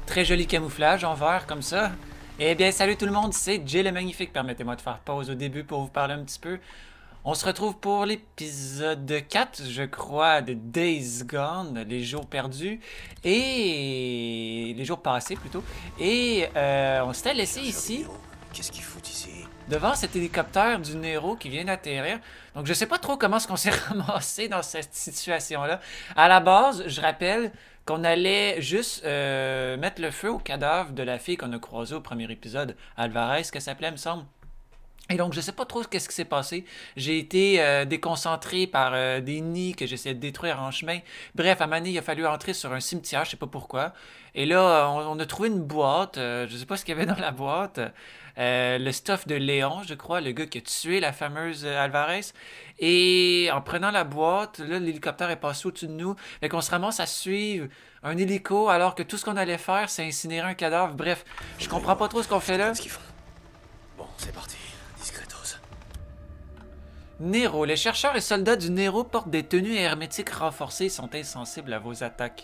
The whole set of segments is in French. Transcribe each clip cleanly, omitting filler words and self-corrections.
Très joli camouflage en vert comme ça. Eh bien, salut tout le monde, c'est Jay le Magnifique. Permettez-moi de faire pause au début pour vous parler un petit peu. On se retrouve pour l'épisode 4, je crois, de Days Gone, les jours perdus, et les jours passés plutôt. Et on s'était laissé ici, Qu'est-ce qu'il fout ici? devant cet hélicoptère du Nero qui vient d'atterrir. Donc je sais pas trop comment est-ce qu'on s'est ramassé dans cette situation-là. À la base, je rappelle qu'on allait juste mettre le feu au cadavre de la fille qu'on a croisée au premier épisode, Alvarez, qu'elle s'appelait, me semble. Et donc, je sais pas trop qu'est-ce qui s'est passé. J'ai été déconcentré par des nids que j'essayais de détruire en chemin. Bref, à un moment donné, il a fallu entrer sur un cimetière, je sais pas pourquoi. Et là, on a trouvé une boîte. Je sais pas ce qu'il y avait dans la boîte. Le stuff de Léon, je crois, le gars qui a tué la fameuse Alvarez. Et en prenant la boîte, là, l'hélicoptère est passé au-dessus de nous. Fait qu'on se ramasse à suivre un hélico alors que tout ce qu'on allait faire, c'est incinérer un cadavre. Bref, je comprends pas trop ce qu'on fait là. Qu'est-ce qu'ils font? Bon, c'est parti. Discretos. Nero. Les chercheurs et soldats du Nero portent des tenues hermétiques renforcées et sont insensibles à vos attaques.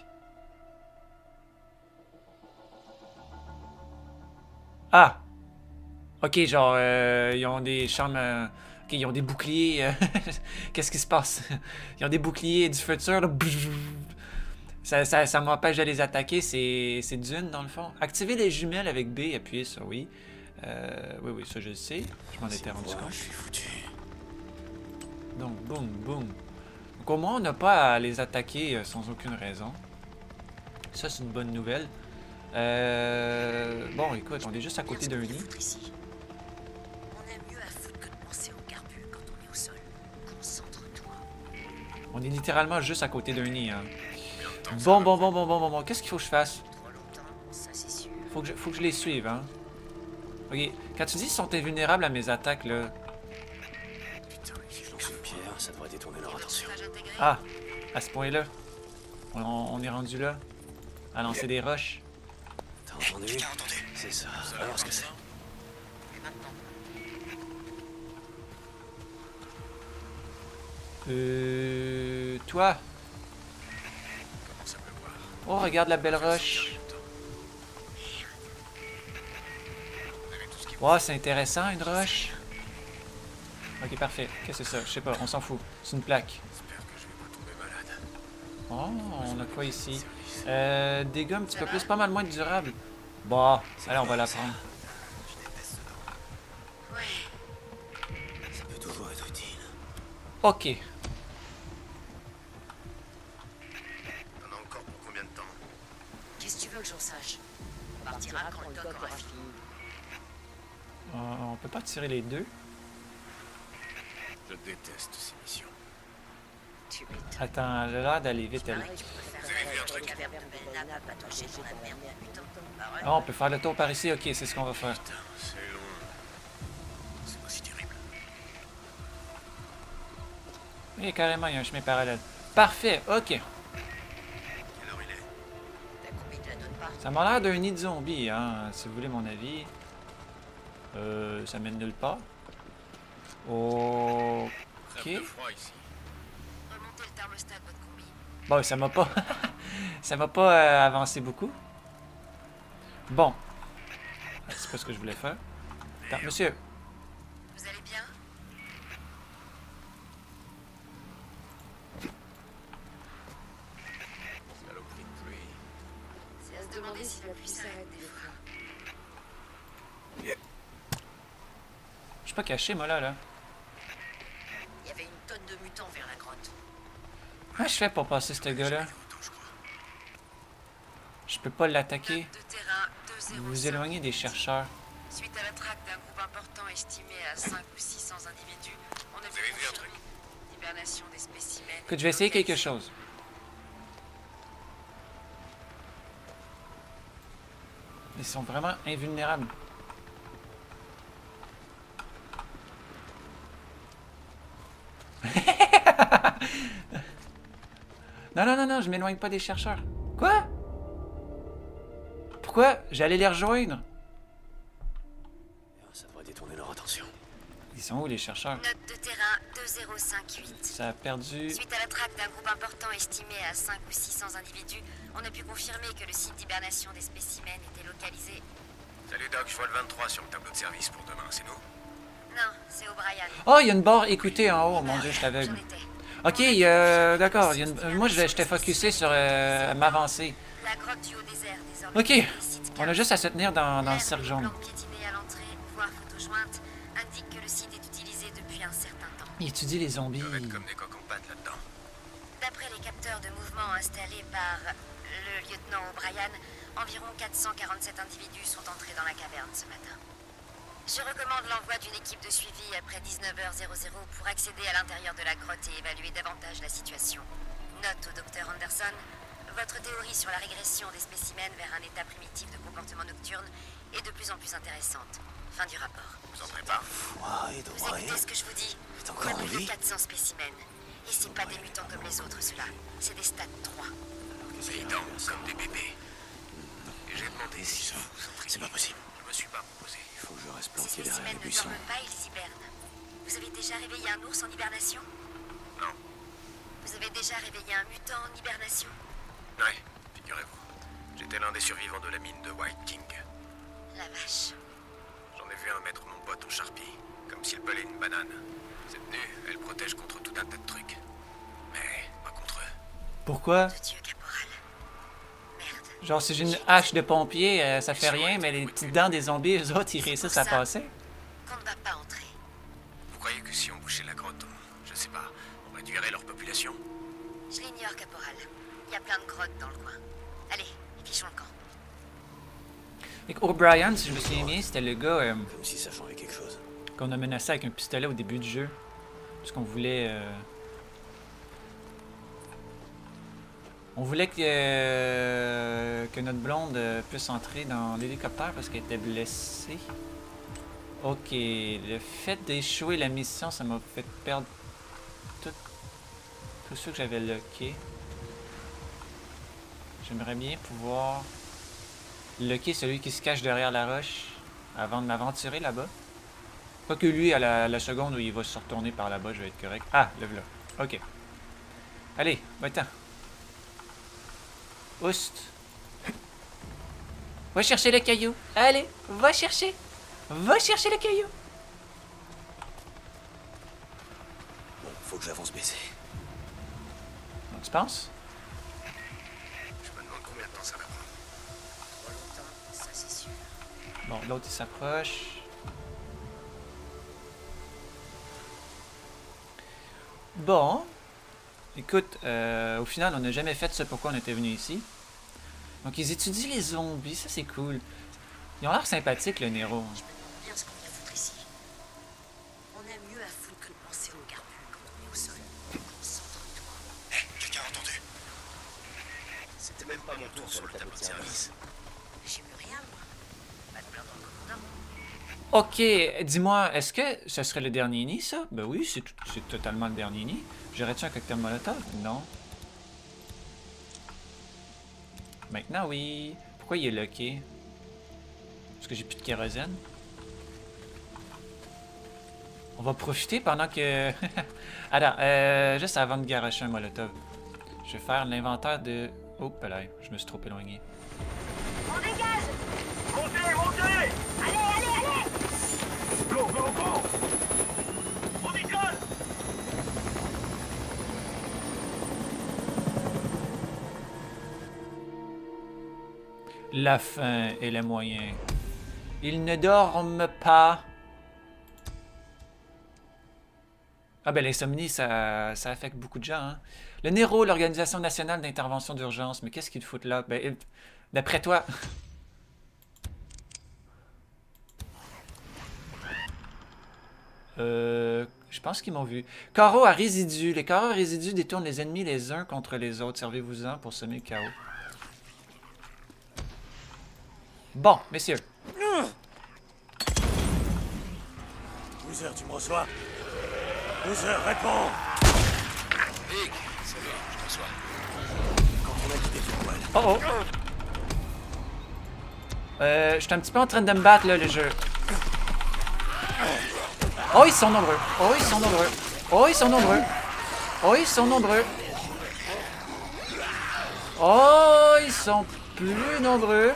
Ah! Ok, genre, ils ont des charmes... ok, ils ont des boucliers... Qu'est-ce qui se passe? Ils ont des boucliers du futur, là. Ça m'empêche de les attaquer, c'est d'une, dans le fond. Activer les jumelles avec B, appuyez sur oui. Oui, ça je le sais. Je m'en étais rendu compte. Je suis foutu. Donc, boum, boum. Donc, au moins, on n'a pas à les attaquer sans aucune raison. Ça, c'est une bonne nouvelle. Bon, écoute, on est juste à côté d'un nid. Ici. On a mieux à foutre que de penser au carbu quand on est au sol. Concentre-toi. On est littéralement juste à côté d'un nid. Hein. Bon. Qu'est-ce qu'il faut que je fasse? Trop longtemps, ça c'est sûr. Faut que je les suive, hein. Ok. Quand tu dis qu'ils sont invulnérables à mes attaques, là. Putain, si je lance une pierre, ça devrait détourner leur attention. Stage intégré. Ah! À ce point-là. On est rendu là. À lancer des roches. T'as entendu? C'est ça. Alors, ce que c'est? Et maintenant, Toi. Oh, regarde la belle roche. Wow, c'est intéressant, une roche. Ok, parfait. Qu'est-ce que c'est ça? Je sais pas, on s'en fout. C'est une plaque. Oh, on a quoi ici? Dégâts un petit peu plus, pas mal moins durable. Bon, allez, on va la prendre. Ça peut toujours être utile. Ok. T'en as encore pour combien de temps? qu'est-ce que tu veux que j'en sache? On partira quand le doc aura fini. On peut pas tirer les deux. Je déteste ces missions. Tu m'étonnes. Attends, elle a l'air d'aller vite, elle. Pareil, je préfère un caverne de Bella à patauger dans la merde de putain. Bah ouais. Ah, on peut faire le tour par ici. Ok, c'est ce qu'on va faire. Putain, c'est loin. C'est pas si terrible. Oui, carrément, il y a un chemin parallèle. Parfait, ok. Quelle heure il est? Ta combi te la donne pas. Ça m'a l'air d'un nid de zombies, hein, si vous voulez mon avis. Ça mène nulle part. Ok. Froid ici. Remontez le thermostat de votre combi. Bon, ça m'a pas... ça m'a pas avancé beaucoup. Bon. C'est pas ce que je voulais faire. Attends, monsieur. Vous allez bien? Saloperie de pluie. C'est à se demander si la pluie s'arrête des fois. Je suis pas caché, moi, là. Il y avait une tonne de mutants vers la grotte. Comment je fais pour passer ce gars-là? Je peux pas l'attaquer. De terrain Vous vous 205. éloignez des chercheurs. Suite à la traque d'un groupe important estimé à 5 ou 600 individus, on a avez vu un confirmer l'hibernation des spécimens. Écoute, je vais essayer quelque chose. Ils sont vraiment invulnérables. Non, je m'éloigne pas des chercheurs. Quoi? Pourquoi? J'allais les rejoindre. Ça devrait détourner leur attention. sont où les chercheurs? Note de terrain 2058. Ça a perdu... Suite à la traque d'un groupe important estimé à 5 ou 600 individus, on a pu confirmer que le site d'hibernation des spécimens était localisé... Salut Doc, je vois le 23 sur le tableau de service pour demain, c'est nous? Non, c'est O'Brien. Oh, il y a une barre écoutée en haut. Mon Dieu, je t'aveugle. J'en étais. Ok, d'accord. Moi, j'étais focusé sur m'avancer. La grotte du Haut-Désert, désormais. Ok. On a juste à se tenir dans le cercle jaune. Le plan piétiné à l'entrée, voire photo jointe, indique que le site est utilisé depuis un certain temps. Il étudie les zombies. Ils doivent être comme des coques en pâte là-dedans. D'après les capteurs de mouvement installés par le lieutenant O'Brien, environ 447 individus sont entrés dans la caverne ce matin. Je recommande l'envoi d'une équipe de suivi après 19h00 pour accéder à l'intérieur de la grotte et évaluer davantage la situation. Note au docteur Anderson, votre théorie sur la régression des spécimens vers un état primitif de comportement nocturne est de plus en plus intéressante. Fin du rapport. Vous entrez pas? Vous écoutez ce que je vous dis? Il y a plus de 400 spécimens. Et c'est pas des mutants comme les autres, ceux-là. C'est des stades 3. Des dents, comme des bébés. Et j'ai demandé si ça vous intrigue. C'est pas possible. Je me suis pas proposé. Il faut que je reste Ces planqué derrière spécimens les ne buissons. dorment pas, ils hibernent. Vous avez déjà réveillé un ours en hibernation? Non. Vous avez déjà réveillé un mutant en hibernation? Ouais, figurez-vous. J'étais l'un des survivants de la mine de White King. La vache. J'en ai vu un mettre mon pote au charpie, comme s'il pelait une banane. Cette tenue, elle protège contre tout un tas de trucs. Mais pas contre eux. Pourquoi? De Dieu, caporal. Merde. Genre, si j'ai une hache de pompier, ça fait rien, mais les petites dents des zombies, eux autres, ils réussissent à passer. Qu'on ne va pas entrer. Vous croyez que si on bouchait la grotte, je sais pas, on réduirait leur population? Je l'ignore, caporal. Il y a plein de grottes dans le coin. Allez, fichons le camp. Et O'Brien, si je me souviens bien, c'était le gars Comme si ça changeait quelque chose. qu'on a menacé avec un pistolet au début du jeu. Parce qu'on voulait... On voulait que notre blonde puisse entrer dans l'hélicoptère parce qu'elle était blessée. Ok, le fait d'échouer la mission, ça m'a fait perdre tout ce que j'avais locké. J'aimerais bien pouvoir locker celui qui se cache derrière la roche avant de m'aventurer là-bas. Pas que lui, à la seconde où il va se retourner par là-bas, je vais être correct. Ah, le voilà. Ok. Allez, va-t'en. Oust. Va chercher le caillou. Allez, va chercher. Va chercher le caillou. Bon, faut que j'avance baisser. Donc, tu penses? Je me demande combien de temps ça va prendre. Trop longtemps, ça c'est sûr. Bon, l'autre il s'approche. Bon. Écoute, au final, on n'a jamais fait ce pourquoi on était venu ici. Donc, ils étudient les zombies. Ça, c'est cool. Ils ont l'air sympathiques, le Nero. Je me demande bien ce qu'on vient foutre ici. On a mieux à foutre que de penser au garbu quand on est au sol. Concentre-toi. Hé, quelqu'un a entendu? C'était même pas mon tour sur le tableau de service. J'ai vu rien, moi. Pas de plaindre dans le commandant. Ok, dis-moi, est-ce que ce serait le dernier nid, ça? Ben oui, c'est totalement le dernier nid. J'aurais-tu un cocktail molotov? Non. Maintenant, oui. Pourquoi il est locké? Parce que j'ai plus de kérosène. On va profiter pendant que... Alors, juste avant de garocher un molotov, je vais faire l'inventaire de... Oh, là, je me suis trop éloigné. On dégage! Montez, montez! Allez, allez, allez! Go, go, go! On décolle! La faim est le moyen. Ils ne dorment pas. Ah ben l'insomnie, ça affecte beaucoup de gens. Hein? Le Nero, l'Organisation nationale d'intervention d'urgence. Mais qu'est-ce qu'ils foutent là? Ben, d'après toi... je pense qu'ils m'ont vu. Carreau à résidus. Les carreaux à résidus détournent les ennemis les uns contre les autres. Servez-vous-en pour semer le chaos. Bon, messieurs. Boozer, tu me reçois? Boozer, réponds! Nick, salut, je te reçois. Quand on a quitté le poil. Oh oh! Je suis un petit peu en train de me battre là, le jeu. Oh, ils sont nombreux. Oh, ils sont nombreux. Oh, ils sont nombreux. Oh, ils sont nombreux. Oh, ils sont plus nombreux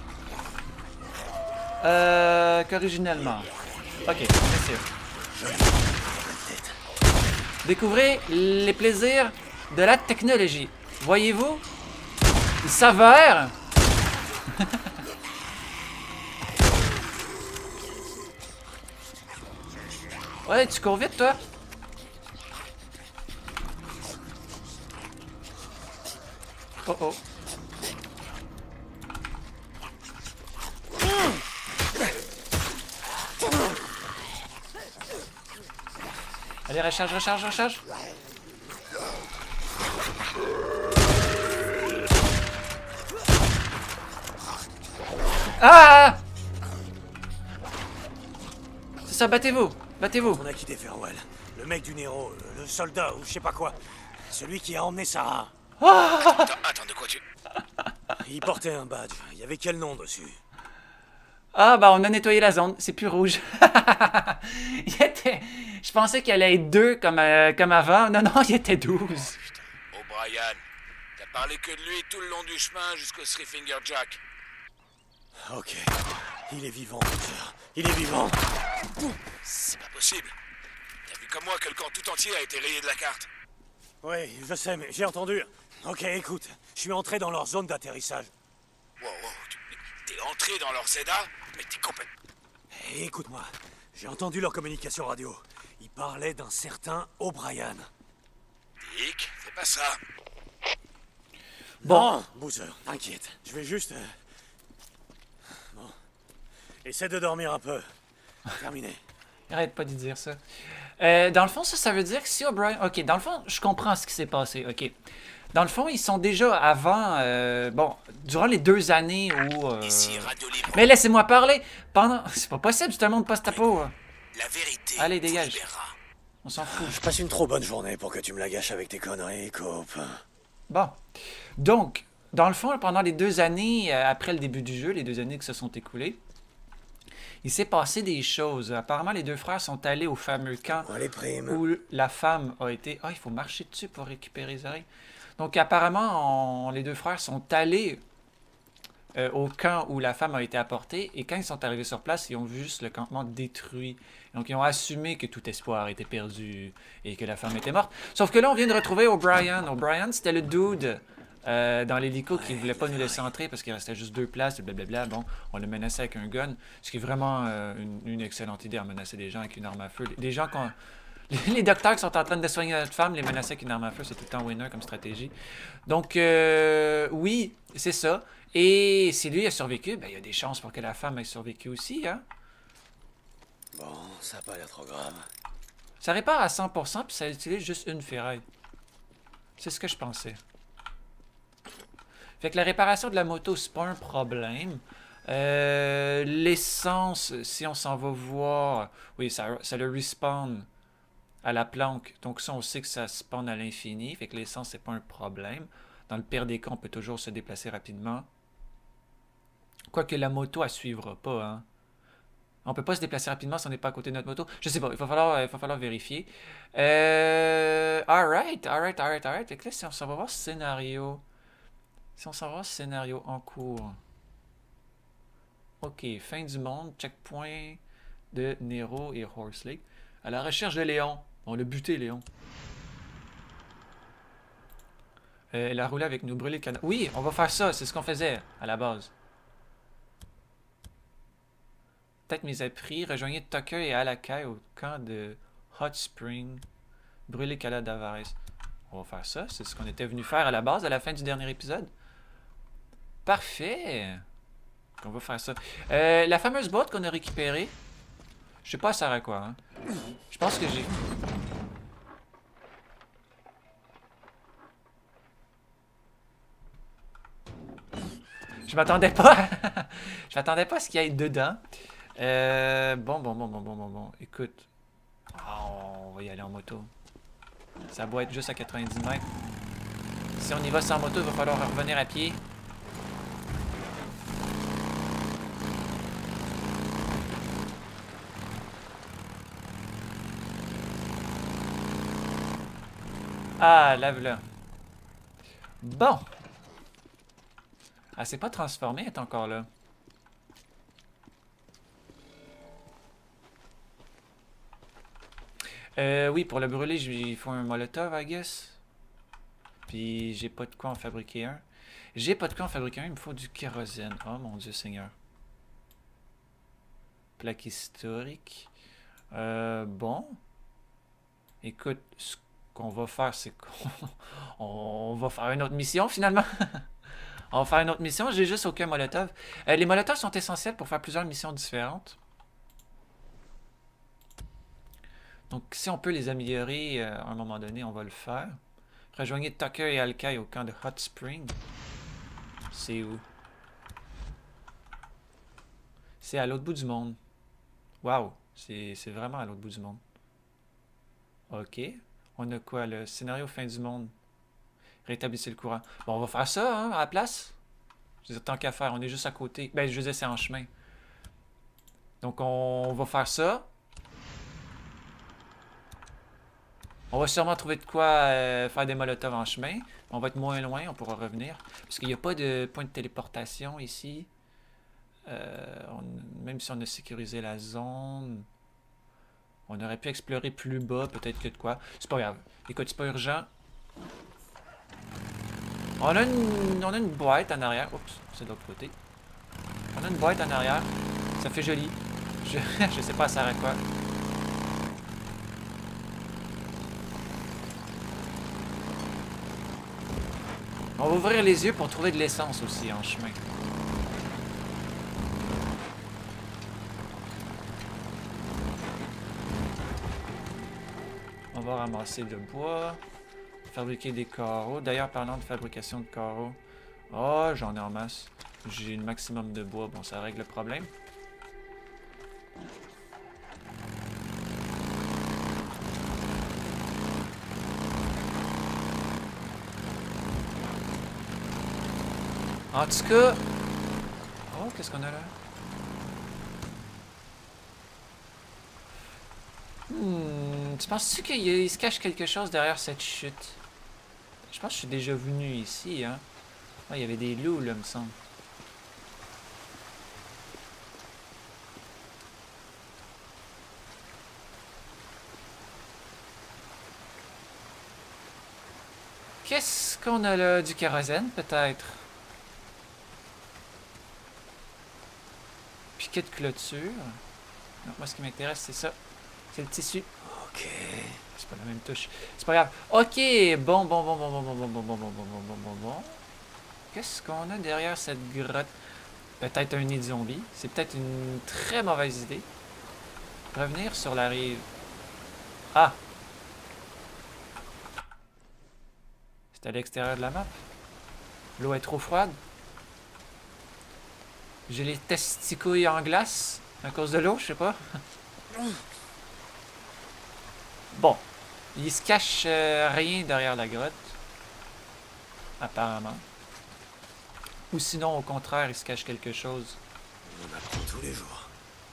qu'originellement. Ok, bien sûr. Découvrez les plaisirs de la technologie. Voyez-vous? Il s'avère... Ouais, tu cours vite, toi? Oh oh. Allez, recharge, recharge, recharge. Ah! C'est ça, battez-vous. Battez-vous. On a quitté Farewell. Le mec du Nero, le soldat ou je sais pas quoi. Celui qui a emmené Sarah. Attends, de quoi tu... Il portait un badge. Il y avait quel nom dessus? Ah, bah on a nettoyé la zone. C'est plus rouge. Il était... Je pensais qu'il allait être 2 comme avant. Non, non, il était 12. O'Brien, t'as parlé que de lui tout le long du chemin jusqu'au Three Finger Jack. Ok. Il est vivant, Boozer. Il est vivant. C'est pas possible. T'as vu comme moi que le camp tout entier a été rayé de la carte. Oui, je sais, mais j'ai entendu. Ok, écoute. Je suis entré dans leur zone d'atterrissage. Wow, t'es entré dans leur Zeda, mais t'es complètement... Et écoute-moi. J'ai entendu leur communication radio. Ils parlaient d'un certain O'Brien. Dick, c'est pas ça. Bon. Non, Boozer, t'inquiète. Je vais juste... Bon. Essaie de dormir un peu. Terminé. Arrête pas de dire ça. Dans le fond, ça veut dire que si O'Brien... Ok, dans le fond, je comprends ce qui s'est passé. Ok. Dans le fond, ils sont déjà avant... bon, durant les 2 années où... Ici, Radio Libre. Mais laissez-moi parler. Pendant... C'est pas possible, c'est un monde post-apo. La vérité. Allez, vous dégage. libérera. On s'en fout. Je passe une trop bonne journée pour que tu me la gâches avec tes conneries, Cope. Bon. Donc, dans le fond, pendant les 2 années après le début du jeu, les 2 années qui se sont écoulées, il s'est passé des choses. Apparemment, les 2 frères sont allés au fameux camp Moi, les primes. où la femme a été... Ah, il faut marcher dessus pour récupérer les oreilles. Donc, apparemment, les 2 frères sont allés au camp où la femme a été apportée. Et quand ils sont arrivés sur place, ils ont vu juste le campement détruit. Donc, ils ont assumé que tout espoir était perdu et que la femme était morte. Sauf que là, on vient de retrouver O'Brien. O'Brien, c'était le dude dans l'hélico qui ne voulait pas nous laisser entrer parce qu'il restait juste 2 places, et blablabla. Bon, on le menaçait avec un gun, ce qui est vraiment une excellente idée à menacer des gens avec une arme à feu. Des gens qu'on... Les docteurs qui sont en train de soigner notre femme, les menacer avec une arme à feu, c'est tout le temps winner comme stratégie. Donc, oui, c'est ça. Et si lui a survécu, ben, il y a des chances pour que la femme ait survécu aussi, hein? Bon, ça a pas l'air trop grave. Ça répare à 100%, puis ça utilise juste une ferraille. C'est ce que je pensais. Fait que la réparation de la moto, c'est pas un problème. L'essence, si on s'en va voir... Oui, ça le respawn à la planque. Donc ça, on sait que ça spawn à l'infini. Fait que l'essence, c'est pas un problème. Dans le pire des cas, on peut toujours se déplacer rapidement. Quoique la moto, elle suivra pas, hein. On peut pas se déplacer rapidement si on n'est pas à côté de notre moto. Je sais pas, il va falloir vérifier. Alright. Fait que là, si on s'en va voir scénario... Si on s'en va scénario en cours. Ok, fin du monde, checkpoint de Nero et Horse Lake. À la recherche de Léon. On l'a buté, Léon. Elle a roulé avec nous, brûler le canard. Oui, on va faire ça, c'est ce qu'on faisait à la base. Peut-être mes appris. Rejoignez Tucker et Alakai au camp de Hot Spring. Brûler Cala d'Avares. On va faire ça, c'est ce qu'on était venu faire à la base, à la fin du dernier épisode. Parfait. On va faire ça. La fameuse boîte qu'on a récupérée. Je sais pas ça sert à quoi. Hein. Je pense que j'ai... Je m'attendais pas. Je m'attendais pas à ce qu'il y ait dedans. Bon. Écoute. On va y aller en moto. Ça doit être juste à 90 mètres. Si on y va sans moto, il va falloir revenir à pied. Ah, lave-le. Bon. Elle s'est pas transformée, elle est encore là. Oui, pour le brûler, il faut un molotov, I guess. Puis j'ai pas de quoi en fabriquer un. J'ai pas de quoi en fabriquer un, il me faut du kérosène. Oh mon Dieu Seigneur. Plaque historique. Bon. Écoute, ce qu'on va faire, c'est qu'on on va faire une autre mission finalement. On va faire une autre mission, j'ai juste aucun molotov. Les molotovs sont essentiels pour faire plusieurs missions différentes. Donc si on peut les améliorer à un moment donné, on va le faire. Rejoignez Tucker et Alkai au camp de Hot Spring. C'est où? C'est à l'autre bout du monde. Waouh, c'est vraiment à l'autre bout du monde. Ok. On a quoi? Le scénario fin du monde. Rétablissez le courant. Bon, on va faire ça, hein, à la place. Je veux dire, tant qu'à faire, on est juste à côté. Ben, je veux dire, c'est en chemin. Donc, on va faire ça. On va sûrement trouver de quoi faire des molotovs en chemin. On va être moins loin, on pourra revenir. Parce qu'il n'y a pas de point de téléportation ici. Même si on a sécurisé la zone, on aurait pu explorer plus bas, peut-être que de quoi. C'est pas grave. Écoute, c'est pas urgent. On a une boîte en arrière. Oups, c'est de l'autre côté. On a une boîte en arrière. Ça fait joli. Je sais pas ça sert à quoi. On va ouvrir les yeux pour trouver de l'essence aussi en chemin. On va ramasser le bois. Fabriquer des carreaux. D'ailleurs, parlant de fabrication de carreaux. Oh, j'en ai en masse. J'ai le maximum de bois. Bon, ça règle le problème. En tout cas... Oh, qu'est-ce qu'on a là? Tu penses-tu qu'il se cache quelque chose derrière cette chute? Je pense que je suis déjà venu ici, hein? Ah, il y avait des loups, là, me semble. Qu'est-ce qu'on a là? Du kérosène, peut-être? Piquet de clôture. Non, moi, ce qui m'intéresse, c'est ça. C'est le tissu. Ok. C'est pas la même touche. C'est pas grave. Ok. Bon. Qu'est-ce qu'on a derrière cette grotte? Peut-être un nid de zombie. C'est peut-être une très mauvaise idée. Revenir sur la rive. Ah. C'est à l'extérieur de la map. L'eau est trop froide. J'ai les testicules en glace à cause de l'eau, je sais pas. Bon. Il se cache rien derrière la grotte. Apparemment. Ou sinon, au contraire, il se cache quelque chose. On apprend tous les jours.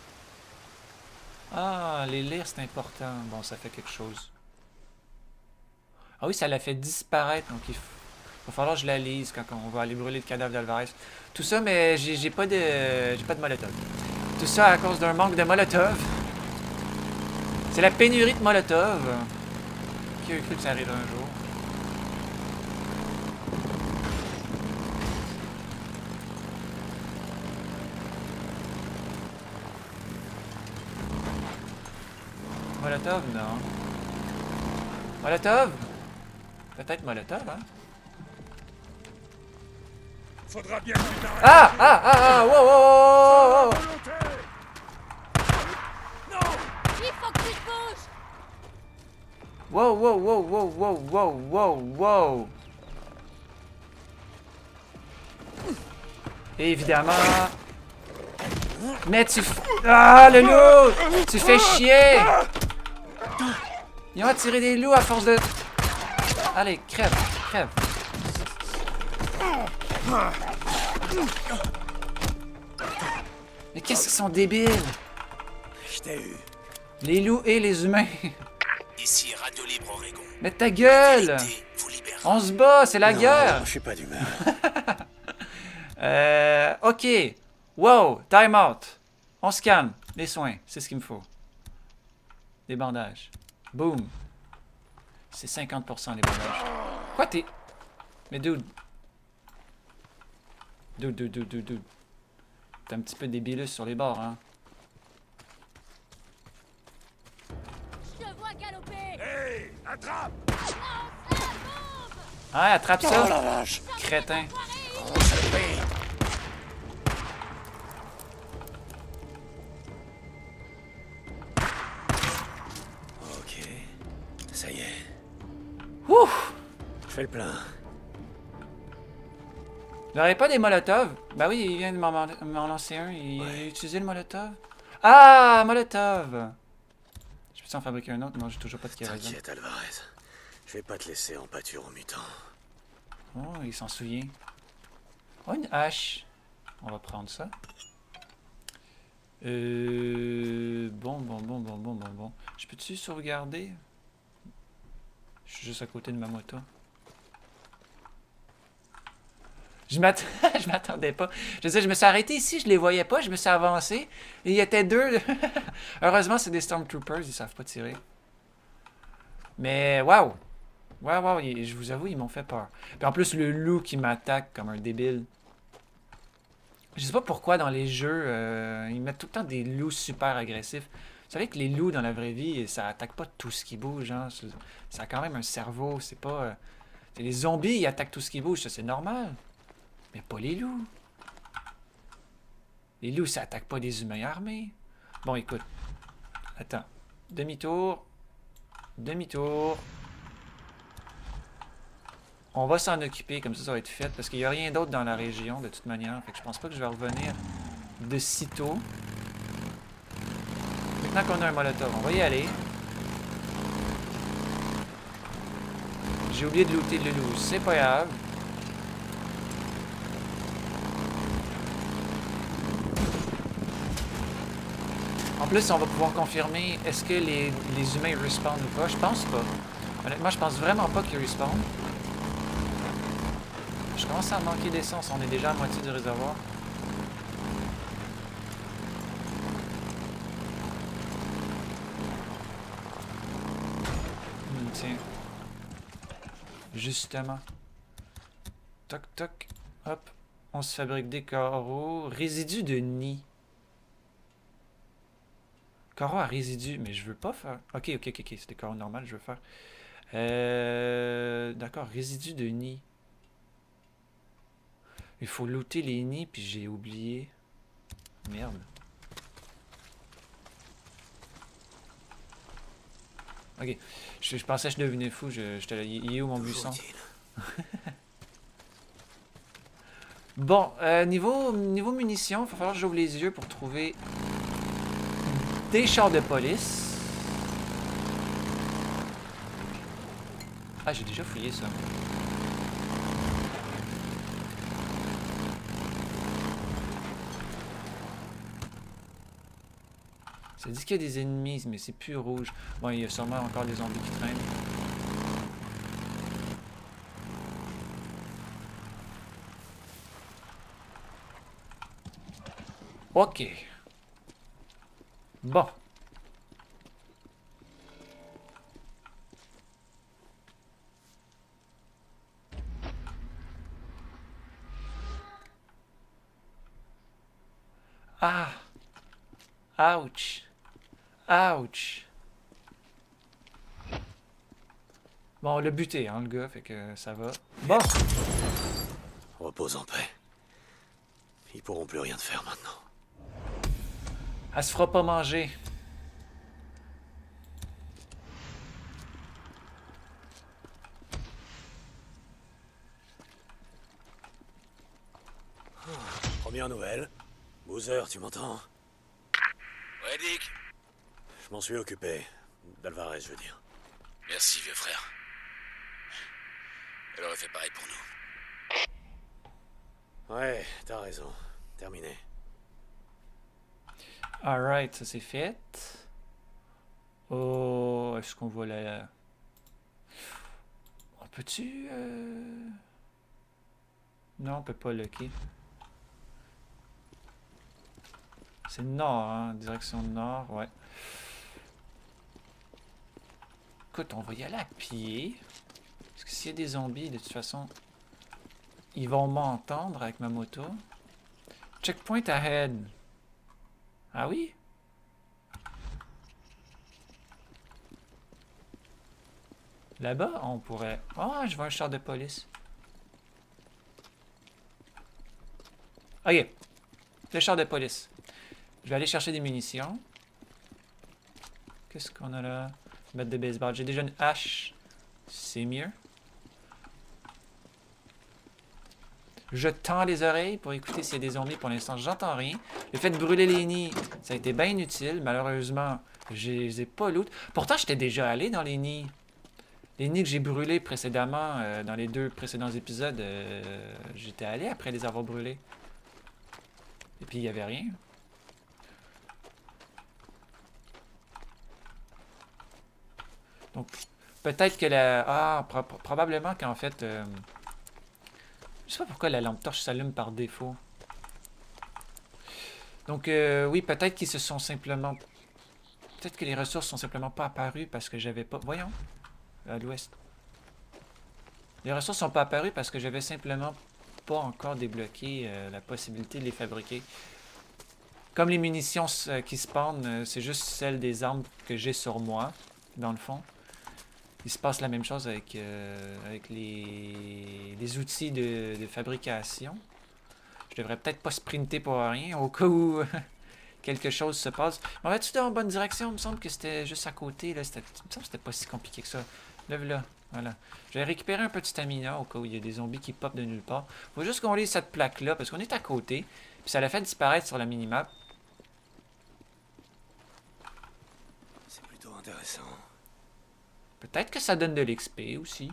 Ah, les lire, c'est important. Bon, ça fait quelque chose. Ah oui, ça l'a fait disparaître. Donc, il va falloir que je la lise quand on va aller brûler le cadavre d'Alvarez. Tout ça, mais j'ai pas de molotov. Tout ça à cause d'un manque de molotov. C'est la pénurie de molotov. Qui a cru que ça arriverait un jour? Molotov, non. Molotov? Peut-être molotov, hein? Faudra bien que tu t'arrêtes. Ah! Wow! Non! Il faut que tu te bouges! Wow! Évidemment. Mais tu... Ah, le loup! Tu fais chier! Ils ont attiré des loups à force de... Allez, crève. Mais qu'est-ce qu'ils sont débiles! Je t'ai eu. Les loups et les humains. Ici Radio Libre Oregon. Mais ta gueule! Vérité vous libérera. On se bat, c'est la Non, guerre! je suis pas d'humeur. Ok. Wow, time out. On se calme. Les soins, c'est ce qu'il me faut. Des bandages. Boom. C'est 50% les bandages. Quoi, t'es... Mais dude. Dude. T'es un petit peu débilus sur les bords, hein. Je te vois galoper. Hé, attrape! Ah, attrape Oh ça. la vache! Crétin. Oh, salopé! Ok. Ça y est. Ouf! Je fais le plein. Vous n'aurez pas des molotovs? Bah oui, il vient de m'en lancer un. Il a utilisé le molotov. Ah, molotov! Je peux en fabriquer un autre? Non, j'ai toujours pas de kérosène. T'inquiète, Alvarez. Je vais pas te laisser en pâture aux mutants. Oh, il s'en souvient. Oh, une hache. On va prendre ça. Bon. Je peux-tu sauvegarder? Je suis juste à côté de ma moto. Je m'attendais pas. Je me suis arrêté ici, je les voyais pas, je me suis avancé. Et il y était deux. Heureusement, c'est des Stormtroopers, ils savent pas tirer. Mais waouh! Waouh, je vous avoue, ils m'ont fait peur. Puis en plus, le loup qui m'attaque comme un débile. Je sais pas pourquoi dans les jeux, ils mettent tout le temps des loups super agressifs. Vous savez que les loups dans la vraie vie, ça attaque pas tout ce qui bouge. Hein. Ça a quand même un cerveau, c'est pas... les zombies, ils attaquent tout ce qui bouge, ça c'est normal. Mais pas les loups. Les loups, ça attaque pas des humains armés. Bon, écoute. Attends. Demi-tour. On va s'en occuper, comme ça va être fait, parce qu'il n'y a rien d'autre dans la région, de toute manière. Fait que je pense pas que je vais revenir de sitôt. Maintenant qu'on a un molotov, on va y aller. J'ai oublié de looter le loup, c'est pas grave. En plus, on va pouvoir confirmer est-ce que les humains respawnent ou pas. Je pense pas. Honnêtement, je pense vraiment pas qu'ils respawnent. Je commence à manquer d'essence. On est déjà à moitié du réservoir. Tiens. Justement. Toc, toc. Hop. On se fabrique des carreaux. Résidus de nid. Carreaux à résidus. Mais je veux pas faire... Ok. C'est des carreaux normaux, je veux faire. D'accord. Résidus de nid. Il faut looter les nids, puis j'ai oublié. Merde. Ok. Je pensais que je devenais fou. Il est où mon buisson? Bon, niveau munitions, il va falloir que j'ouvre les yeux pour trouver des chars de police. Ah, j'ai déjà fouillé ça. Ça dit qu'il y a des ennemis, mais c'est plus rouge. Bon, il y a sûrement encore des zombies qui traînent. Ok. Bon. Ah. Ouch. Ouch. Bon, on l'a buté, hein, le gars, fait que ça va. Bon. Repose en paix. Ils pourront plus rien te faire maintenant. Elle se fera pas manger. Première nouvelle. Boozer, tu m'entends? Ouais, Dick. Je m'en suis occupé. D'Alvarez, je veux dire. Merci, vieux frère. Elle aurait fait pareil pour nous. Ouais, t'as raison. Terminé. Alright, ça c'est fait. Oh, est-ce qu'on voit la... On peut-tu... Non, on peut pas locker. C'est nord, hein? Direction nord, ouais. Écoute, on va y aller à pied. Parce que s'il y a des zombies, de toute façon, ils vont m'entendre avec ma moto. Checkpoint ahead. Ah oui? Là-bas, on pourrait... Ah, je vois un char de police. Ok. Le char de police. Je vais aller chercher des munitions. Qu'est-ce qu'on a là? Mettre de baseball. J'ai déjà une hache. C'est mieux. Je tends les oreilles pour écouter s'il y a des zombies. Pour l'instant, j'entends rien. Le fait de brûler les nids, ça a été bien utile. Malheureusement, je les ai pas loot. Pourtant, j'étais déjà allé dans les nids. Les nids que j'ai brûlés précédemment, dans les 2 précédents épisodes, j'étais allé après les avoir brûlés. Et puis, il n'y avait rien. Donc, peut-être que la... Ah, probablement qu'en fait... Je sais pas pourquoi la lampe torche s'allume par défaut. Donc, oui, peut-être qu'ils se sont simplement... Peut-être que les ressources sont simplement pas apparues parce que j'avais pas... Voyons. À l'ouest. Les ressources sont pas apparues parce que j'avais simplement pas encore débloqué la possibilité de les fabriquer. Comme les munitions qui spawnent, c'est juste celles des armes que j'ai sur moi, dans le fond. Il se passe la même chose avec, avec les outils de fabrication. Je devrais peut-être pas sprinter pour rien, au cas où quelque chose se passe. On va-tu dans la bonne direction? Il me semble que c'était juste à côté. Là. Il me semble que c'était pas si compliqué que ça. Lève-là. Voilà. Je vais récupérer un petit stamina au cas où il y a des zombies qui popent de nulle part. Faut juste qu'on lise cette plaque-là, parce qu'on est à côté. Puis ça l'a fait disparaître sur la minimap. C'est plutôt intéressant. Peut-être que ça donne de l'XP aussi.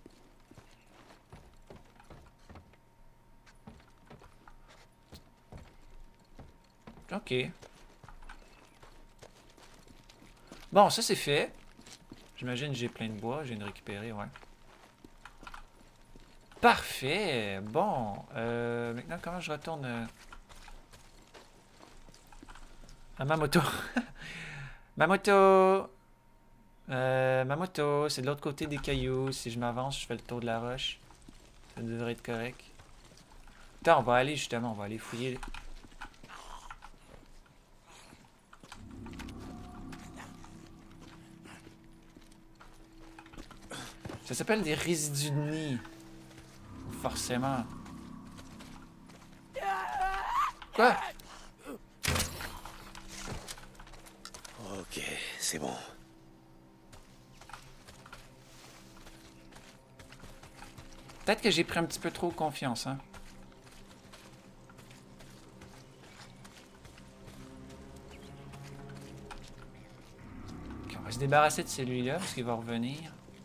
Ok. Bon, ça c'est fait. J'imagine que j'ai plein de bois. Je viens de récupérer, ouais. Parfait. Bon. Maintenant, comment je retourne à ma moto? Ma moto... ma moto, c'est de l'autre côté des cailloux. Si je m'avance, je fais le tour de la roche. Ça devrait être correct. Attends, on va aller justement, on va aller fouiller. Ça s'appelle des résidus de nid. Forcément. Quoi? Ok, c'est bon. Peut-être que j'ai pris un petit peu trop confiance, hein. Ok, on va se débarrasser de celui-là parce qu'il va revenir.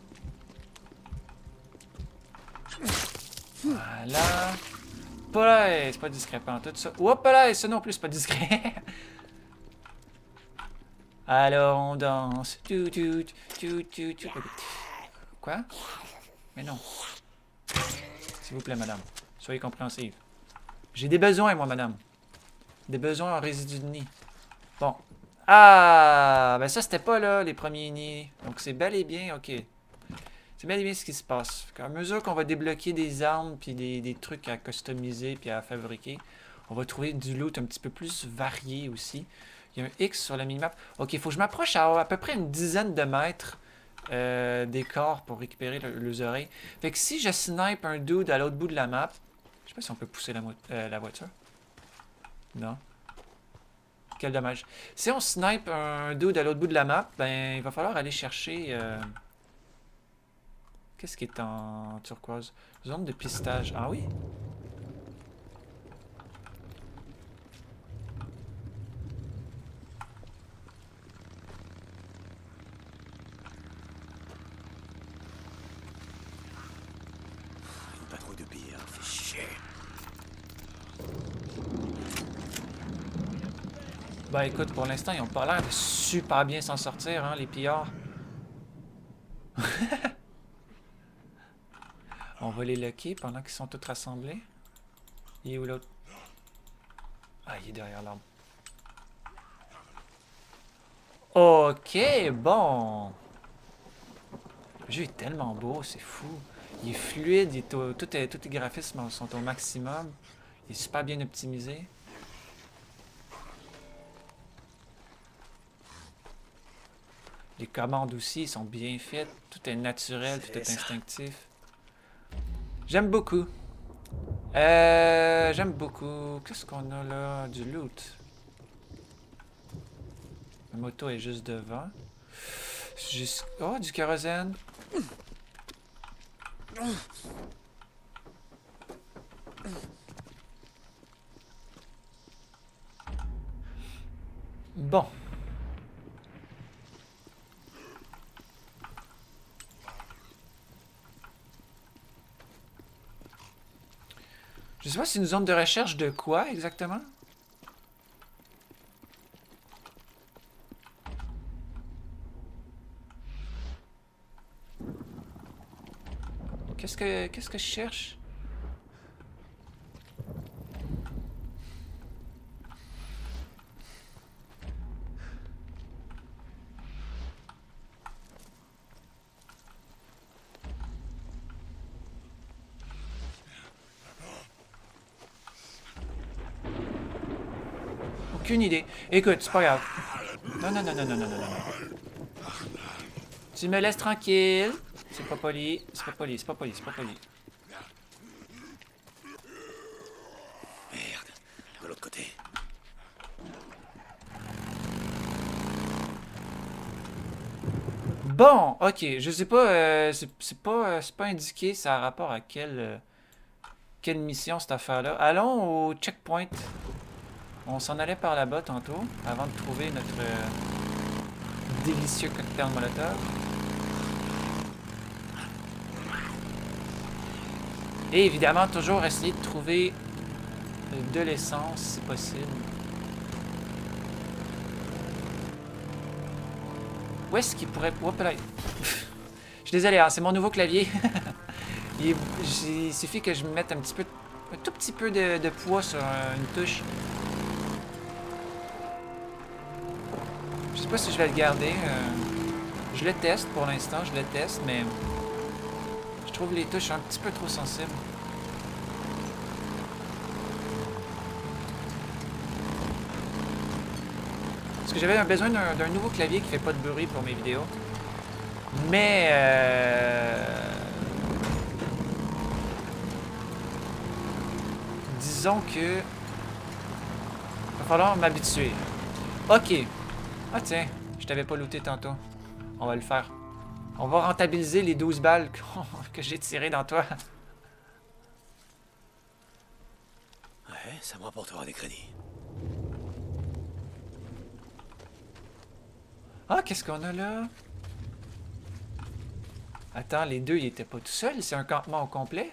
Voilà. Pas là, c'est pas discret pendant tout ça. Hop là, ça non plus, c'est pas discret. Alors on danse. Quoi? Mais non. S'il vous plaît, madame. Soyez compréhensive. J'ai des besoins, moi, madame. Des besoins en résidus de nid. Bon. Ah! Ben ça, c'était pas là, les premiers nids. Donc c'est bel et bien, ok. C'est bel et bien ce qui se passe. À mesure qu'on va débloquer des armes, puis des trucs à customiser, puis à fabriquer, on va trouver du loot un petit peu plus varié aussi. Il y a un X sur la minimap. Ok, il faut que je m'approche à peu près une dizaine de mètres des corps pour récupérer les oreilles. Fait que si je snipe un dude à l'autre bout de la map, je sais pas si on peut pousser la voiture. Non. Quel dommage. Si on snipe un dude à l'autre bout de la map, ben il va falloir aller chercher... Qu'est-ce qui est en turquoise? Zone de pistage. Ah oui? Une patrouille de bière, fait chier. Ben écoute, pour l'instant, ils ont pas l'air de super bien s'en sortir, hein, les pillards. On va les loquer pendant qu'ils sont tous rassemblés. Il est où l'autre? Ah, il est derrière l'arbre. Ok, bon. Le jeu est tellement beau, c'est fou. Il est fluide, tous les graphismes sont au maximum. Il est super bien optimisé. Les commandes aussi sont bien faites. Tout est naturel, tout est instinctif. J'aime beaucoup. J'aime beaucoup. Qu'est-ce qu'on a là? Du loot. La moto est juste devant. Oh, du kérosène. Bon. Je sais pas si c'est une zone de recherche de quoi exactement? Qu'est-ce que je cherche? Aucune idée. Écoute, c'est pas grave. Non, non, non, non, non, non, non, non. Tu me laisses tranquille. C'est pas poli, c'est pas poli, c'est pas poli, c'est pas poli. Merde, de l'autre côté. Bon, ok, je sais pas, c'est pas indiqué, ça a rapport à quelle mission cette affaire-là. Allons au checkpoint. On s'en allait par là-bas tantôt, avant de trouver notre délicieux cocktail Molotov. Et évidemment, toujours essayer de trouver de l'essence, si possible. Où est-ce qu'il pourrait... Hop là. Je suis désolé, hein, c'est mon nouveau clavier. Il suffit que je me mette un tout petit peu de poids sur une touche. Je sais pas si je vais le garder. Je le teste pour l'instant, je le teste, mais je trouve les touches un petit peu trop sensibles. Parce que j'avais besoin d'un nouveau clavier qui fait pas de bruit pour mes vidéos. Mais disons que va falloir m'habituer. Ok. Ah tiens, je t'avais pas looté tantôt. On va le faire. On va rentabiliser les 12 balles que j'ai tirées dans toi. Ouais, ça me rapportera des crédits. Ah, qu'est-ce qu'on a là? Attends, les deux, ils étaient pas tout seuls. C'est un campement au complet.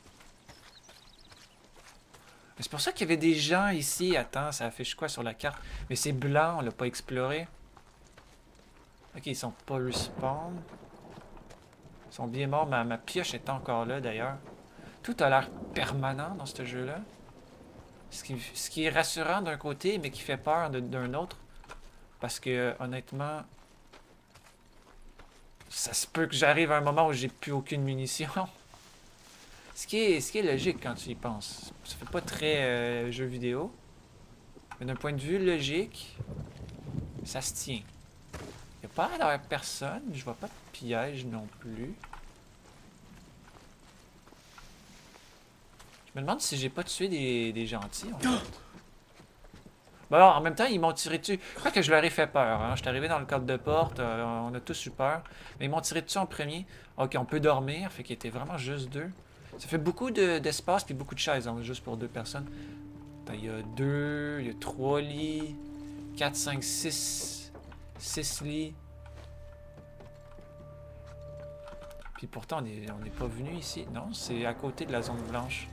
C'est pour ça qu'il y avait des gens ici. Attends, ça affiche quoi sur la carte? Mais c'est blanc, on l'a pas exploré. Ok, ils sont pas respawn. Ils sont bien morts. Ma pioche est encore là, d'ailleurs. Tout a l'air permanent dans ce jeu-là. Ce qui est rassurant d'un côté, mais qui fait peur d'un autre. Parce que, honnêtement... Ça se peut que j'arrive à un moment où j'ai plus aucune munition. Ce qui est logique quand tu y penses. Ça fait pas très jeu vidéo. Mais d'un point de vue logique, ça se tient. Il n'y a pas l'air d'avoir personne. Je vois pas de piège non plus. Je me demande si j'ai pas tué des gentils. En fait. Bon, alors, en même temps, ils m'ont tiré dessus. Je crois que je leur ai fait peur. Hein. Je suis arrivé dans le cadre de porte. On a tous eu peur. Mais ils m'ont tiré dessus en premier. Ok, on peut dormir. Fait qu'il était vraiment juste deux. Ça fait beaucoup d'espace puis beaucoup de chaises, hein, juste pour deux personnes. Il y a 2, il y a 3 lits, 4, 5, 6 lits. Puis pourtant, on n'est pas venu ici. Non, c'est à côté de la zone blanche.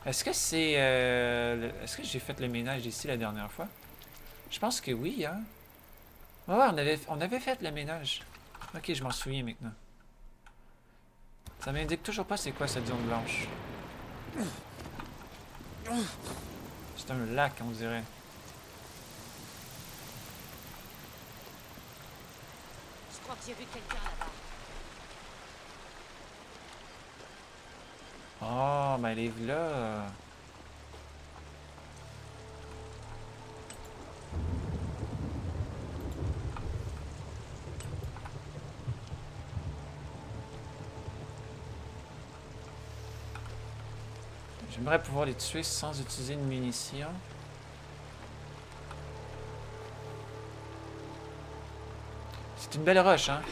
Est-ce que c'est... Est-ce que j'ai fait le ménage ici la dernière fois? Je pense que oui, hein? Ouais, on avait fait le ménage. Ok, je m'en souviens maintenant. Ça m'indique toujours pas c'est quoi cette zone blanche. C'est un lac, on dirait. Je crois que j'ai vu quelqu'un là-bas. Oh, ben elle est là. J'aimerais pouvoir les tuer sans utiliser de munitions. C'est une belle roche, hein?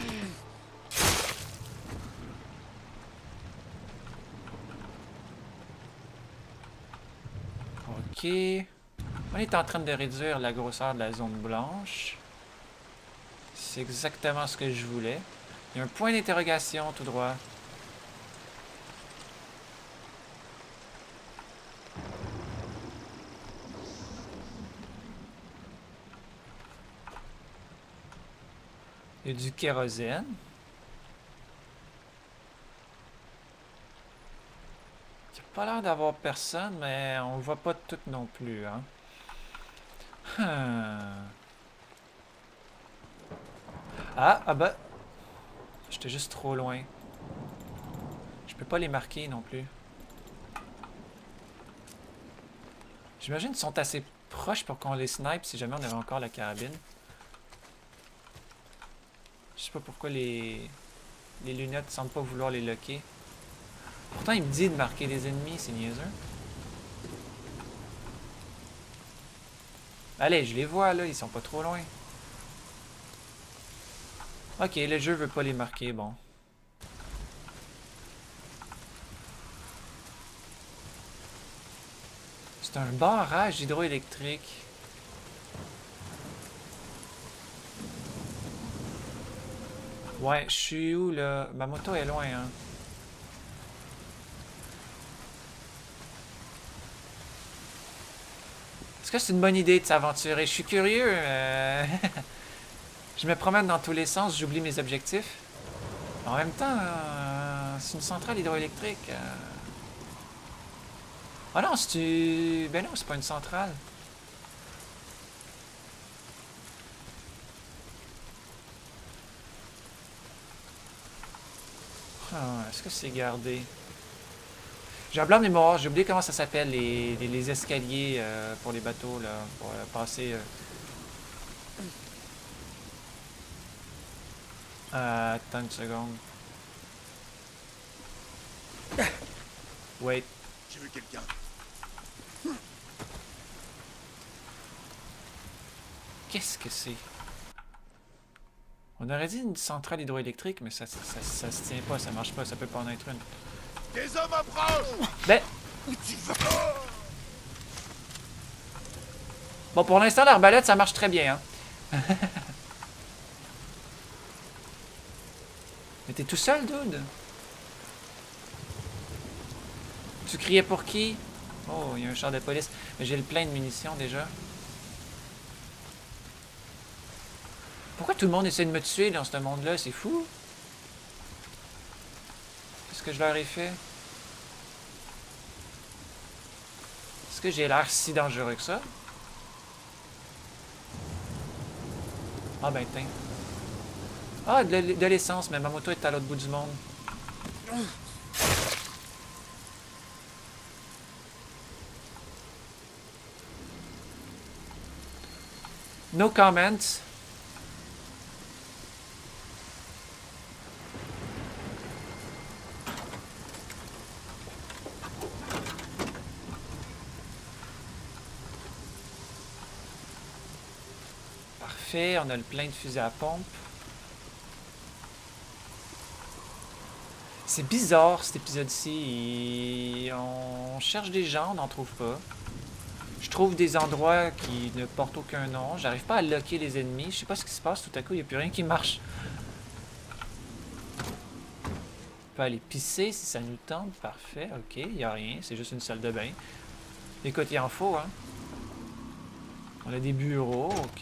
Ok. On est en train de réduire la grosseur de la zone blanche. C'est exactement ce que je voulais. Il y a un point d'interrogation tout droit. Il y a du kérosène. Il n'y a pas l'air d'avoir personne, mais on voit pas tout non plus, hein. Ah bah. J'étais juste trop loin. Je peux pas les marquer non plus. J'imagine qu'ils sont assez proches pour qu'on les snipe si jamais on avait encore la carabine. Je sais pas pourquoi les lunettes semblent pas vouloir les locker. Pourtant, il me dit de marquer les ennemis, c'est niaiseux. Allez, je les vois là, ils sont pas trop loin. Ok, le jeu veut pas les marquer, bon. C'est un barrage hydroélectrique. Ouais, je suis où là? Ma moto est loin, hein. Est-ce que c'est une bonne idée de s'aventurer? Je suis curieux. Je me promène dans tous les sens, j'oublie mes objectifs. En même temps, c'est une centrale hydroélectrique. Ah non, c'est... Ben non, c'est pas une centrale. Ah, est-ce que c'est gardé? J'ai un blanc de mémoire, j'ai oublié comment ça s'appelle, les escaliers pour les bateaux, là, pour passer... attends une seconde. Wait. J'ai vu quelqu'un. Qu'est-ce que c'est? On aurait dit une centrale hydroélectrique, mais ça se tient pas, ça marche pas, ça peut pas en être une. Des hommes approchent! Ben... Où tu vas? Bon, pour l'instant, l'arbalète, ça marche très bien, hein. Mais t'es tout seul, dude? Tu criais pour qui? Oh, il y a un char de police. Mais j'ai le plein de munitions, déjà. Pourquoi tout le monde essaie de me tuer dans ce monde-là? C'est fou. Qu'est-ce que je leur ai fait? Est-ce que j'ai l'air si dangereux que ça? Ah ben, tiens. Ah, de l'essence, mais ma moto est à l'autre bout du monde. No comments. Parfait, on a le plein de fusils à pompe. C'est bizarre cet épisode-ci. On cherche des gens, on n'en trouve pas. Je trouve des endroits qui ne portent aucun nom. J'arrive pas à locker les ennemis. Je sais pas ce qui se passe. Tout à coup, il n'y a plus rien qui marche. peut aller pisser si ça nous tente. Parfait, ok, il n'y a rien, c'est juste une salle de bain. Écoute, il en faut, hein. On a des bureaux, ok.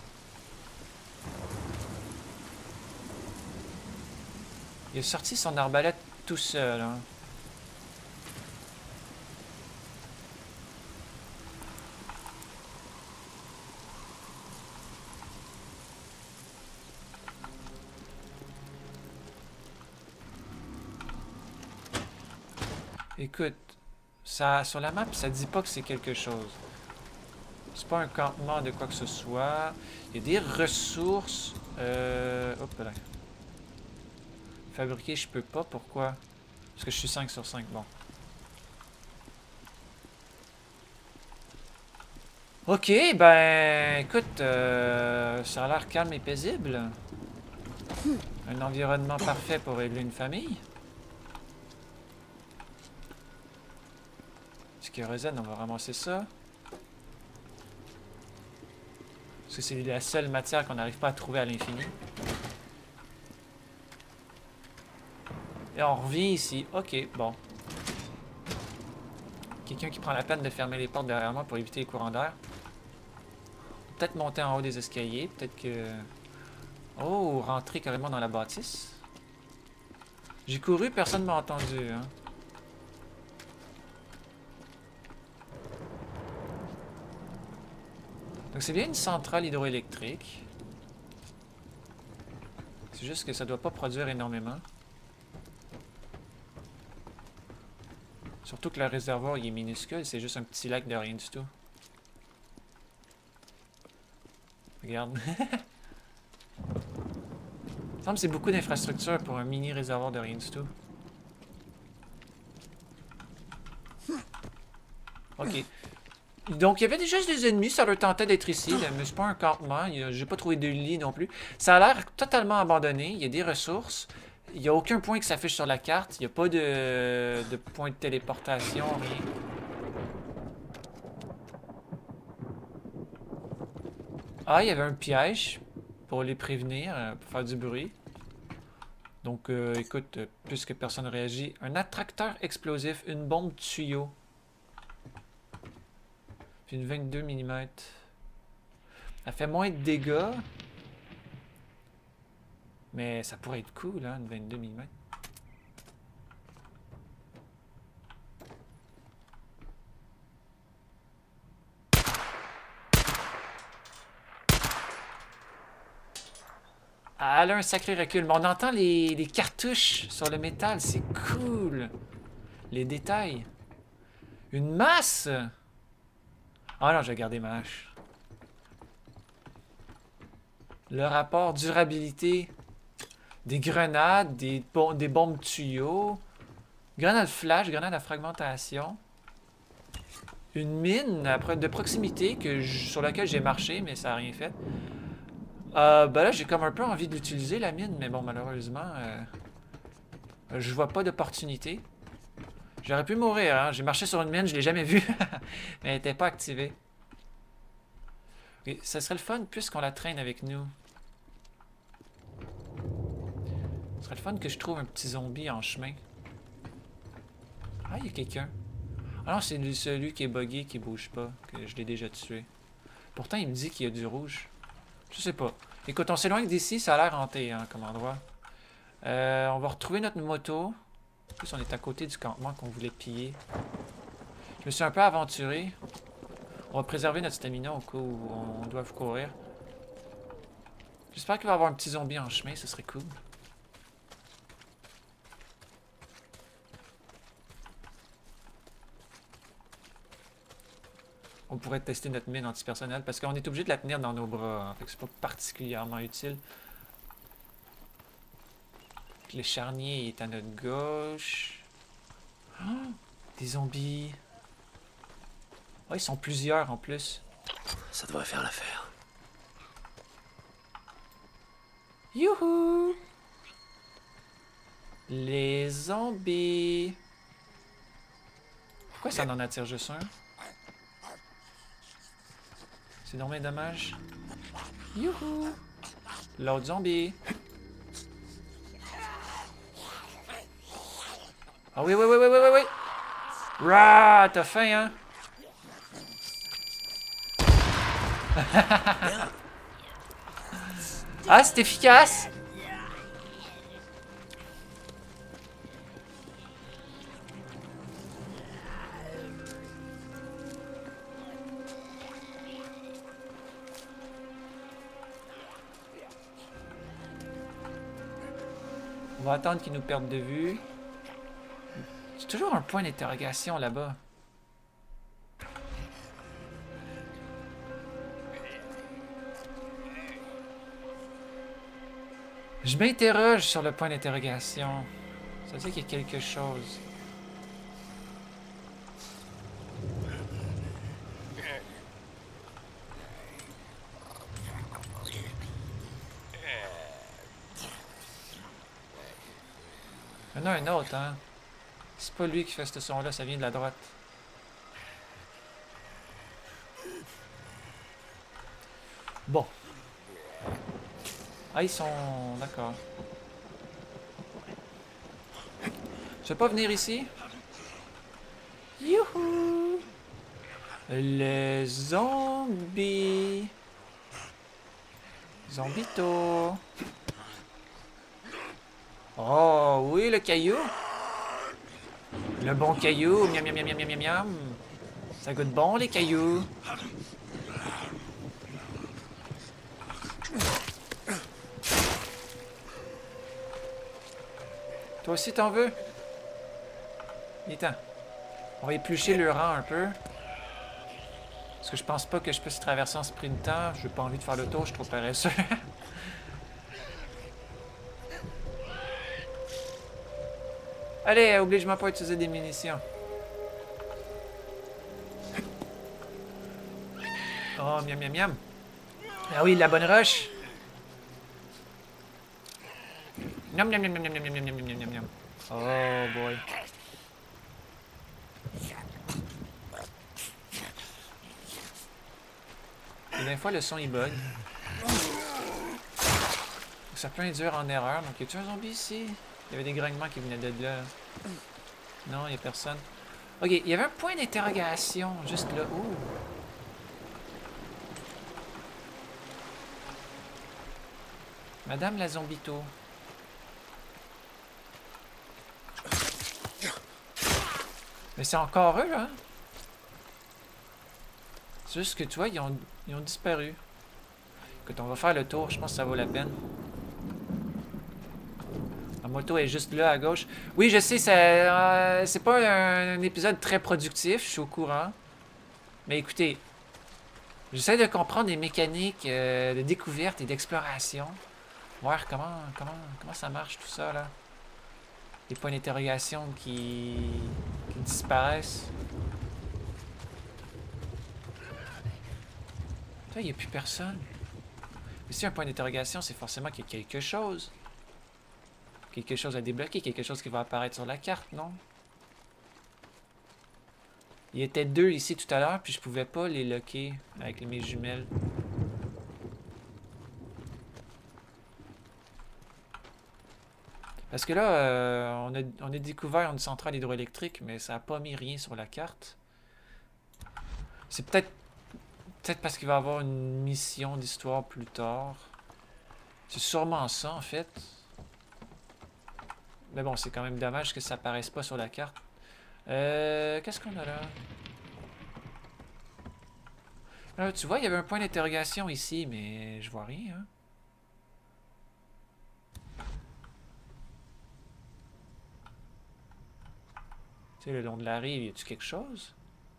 Il a sorti son arbalète tout seul, hein. Écoute, ça, sur la map, ça dit pas que c'est quelque chose. C'est pas un campement de quoi que ce soit. Il y a des ressources. Hop là. Fabriquer, je peux pas. Pourquoi? Parce que je suis 5 sur 5. Bon. Ok, ben... Écoute, ça a l'air calme et paisible. Un environnement parfait pour élever une famille. Kérosène, on va ramasser ça. Parce que c'est la seule matière qu'on n'arrive pas à trouver à l'infini. Et on revient ici. Ok, bon. Quelqu'un qui prend la peine de fermer les portes derrière moi pour éviter les courants d'air. Peut-être monter en haut des escaliers. Peut-être que... Oh, rentrer carrément dans la bâtisse. J'ai couru, personne ne m'a entendu, hein. Donc c'est bien une centrale hydroélectrique. C'est juste que ça doit pas produire énormément. Surtout que le réservoir il est minuscule, c'est juste un petit lac de rien du tout. Regarde. Il me semble que c'est beaucoup d'infrastructures pour un mini réservoir de rien du tout. Ok. Donc, il y avait déjà des ennemis, ça leur tentait d'être ici, mais c'est pas un campement, j'ai pas trouvé de lit non plus. Ça a l'air totalement abandonné, il y a des ressources, il n'y a aucun point qui s'affiche sur la carte, il n'y a pas de point de téléportation, rien. Ah, il y avait un piège pour les prévenir, pour faire du bruit. Donc, écoute, puisque personne ne réagit, un attracteur explosif, une bombe tuyau. Une 22 mm. Elle fait moins de dégâts. Mais ça pourrait être cool, hein, une 22 mm. Elle a un sacré recul. Mais on entend les cartouches sur le métal. C'est cool. Les détails. Une masse! Ah non, j'ai gardé ma hache. Le rapport durabilité. Des grenades, des bombes tuyaux. Grenade flash, grenade à fragmentation. Une mine de proximité sur laquelle j'ai marché, mais ça n'a rien fait. Ben là, j'ai comme un peu envie de l'utiliser, la mine, mais bon, malheureusement, je vois pas d'opportunité. J'aurais pu mourir, hein. J'ai marché sur une mine, je l'ai jamais vue. Mais elle n'était pas activée. Et ça serait le fun puisqu'on la traîne avec nous. Ce serait le fun que je trouve un petit zombie en chemin. Ah, il y a quelqu'un. Ah non, c'est celui qui est buggé, qui bouge pas, que je l'ai déjà tué. Pourtant, il me dit qu'il y a du rouge. Je sais pas. Écoute, on s'éloigne d'ici, ça a l'air hanté, hein, comme endroit. On va retrouver notre moto. En plus, on est à côté du campement qu'on voulait piller. Je me suis un peu aventuré. On va préserver notre stamina au cas où on doit courir. J'espère qu'il va y avoir un petit zombie en chemin, ce serait cool. On pourrait tester notre mine antipersonnelle parce qu'on est obligé de la tenir dans nos bras. Hein, fait que c'est pas particulièrement utile. Le charnier est à notre gauche. Oh, des zombies. Oh, ils sont plusieurs en plus. Ça devrait faire l'affaire. Youhou! Les zombies. Pourquoi ça en attire juste un? C'est dommage dommage. Youhou! L'autre zombie. Ah oui, oui, oui, oui, oui, oui, oui. Rah, t'as faim, hein? Ah, c'est efficace! On va attendre qu'ils nous perdent de vue. C'est toujours un point d'interrogation là-bas. Je m'interroge sur le point d'interrogation. Ça veut dire qu'il y a quelque chose. Il y en a un autre, hein. C'est pas lui qui fait ce son-là, ça vient de la droite. Bon. Ah, ils sont... D'accord. Je vais pas venir ici? Youhou! Les zombies! Zombito! Oh, oui, le caillou! Le bon caillou! Miam, miam, miam, miam, miam, miam! Ça goûte bon, les cailloux! Toi aussi, t'en veux? Viens-t'en. On va éplucher le rang un peu. Parce que je pense pas que je puisse traverser en sprintant. J'ai pas envie de faire le tour, je suis trop paresseux. Allez, oblige-moi pas à utiliser des munitions. Oh, miam, miam, miam. Ah oui, la bonne roche. Miam, miam, miam, miam, miam, miam, miam, miam, miam, miam, miam. Oh, boy. Et des fois, le son, il bug. Ça peut induire en erreur. Donc, y a-tu un zombie ici? Il y avait des grognements qui venaient de là. Non, il y a personne. Ok, il y avait un point d'interrogation juste là. Ouh. Madame la zombito. Mais c'est encore eux, là. C'est juste que tu vois, ils ont disparu. Écoute, on va faire le tour. Je pense que ça vaut la peine. La moto est juste là, à gauche. Oui, je sais, c'est pas un épisode très productif. Je suis au courant. Mais écoutez, j'essaie de comprendre les mécaniques de découverte et d'exploration. Voir comment ça marche, tout ça, là. Les points d'interrogation qui disparaissent. Là, il n'y a plus personne. Mais si un point d'interrogation, c'est forcément qu'il y a quelque chose. Quelque chose à débloquer, quelque chose qui va apparaître sur la carte, non? Il y était deux ici tout à l'heure, puis je pouvais pas les locker avec mes jumelles. Parce que là, on a découvert une centrale hydroélectrique, mais ça n'a pas mis rien sur la carte. C'est peut-être parce qu'il va y avoir une mission d'histoire plus tard. C'est sûrement ça, en fait. Mais bon, c'est quand même dommage que ça apparaisse pas sur la carte. Qu'est-ce qu'on a là? Tu vois, il y avait un point d'interrogation ici, mais je vois rien, hein. Tu sais, le long de la rive, y a-tu quelque chose?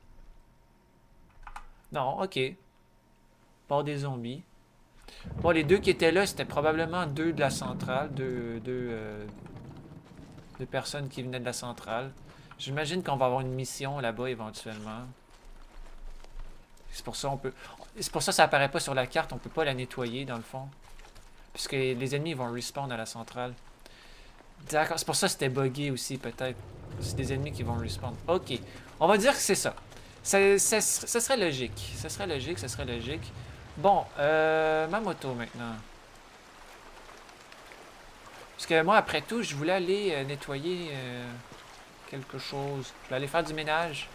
Non, ok. Pas des zombies. Bon, les deux qui étaient là, c'était probablement deux de la centrale. Deux personnes qui venaient de la centrale. J'imagine qu'on va avoir une mission là-bas éventuellement. C'est pour ça ça apparaît pas sur la carte, on peut pas la nettoyer dans le fond. Puisque les ennemis vont respawn à la centrale. D'accord, c'est pour ça que c'était buggé aussi peut-être. C'est des ennemis qui vont respawn. Ok, on va dire que c'est ça. Ça serait logique. Ça serait logique. Bon, ma moto maintenant. Parce que moi, après tout, je voulais aller nettoyer quelque chose. Je vais aller faire du ménage.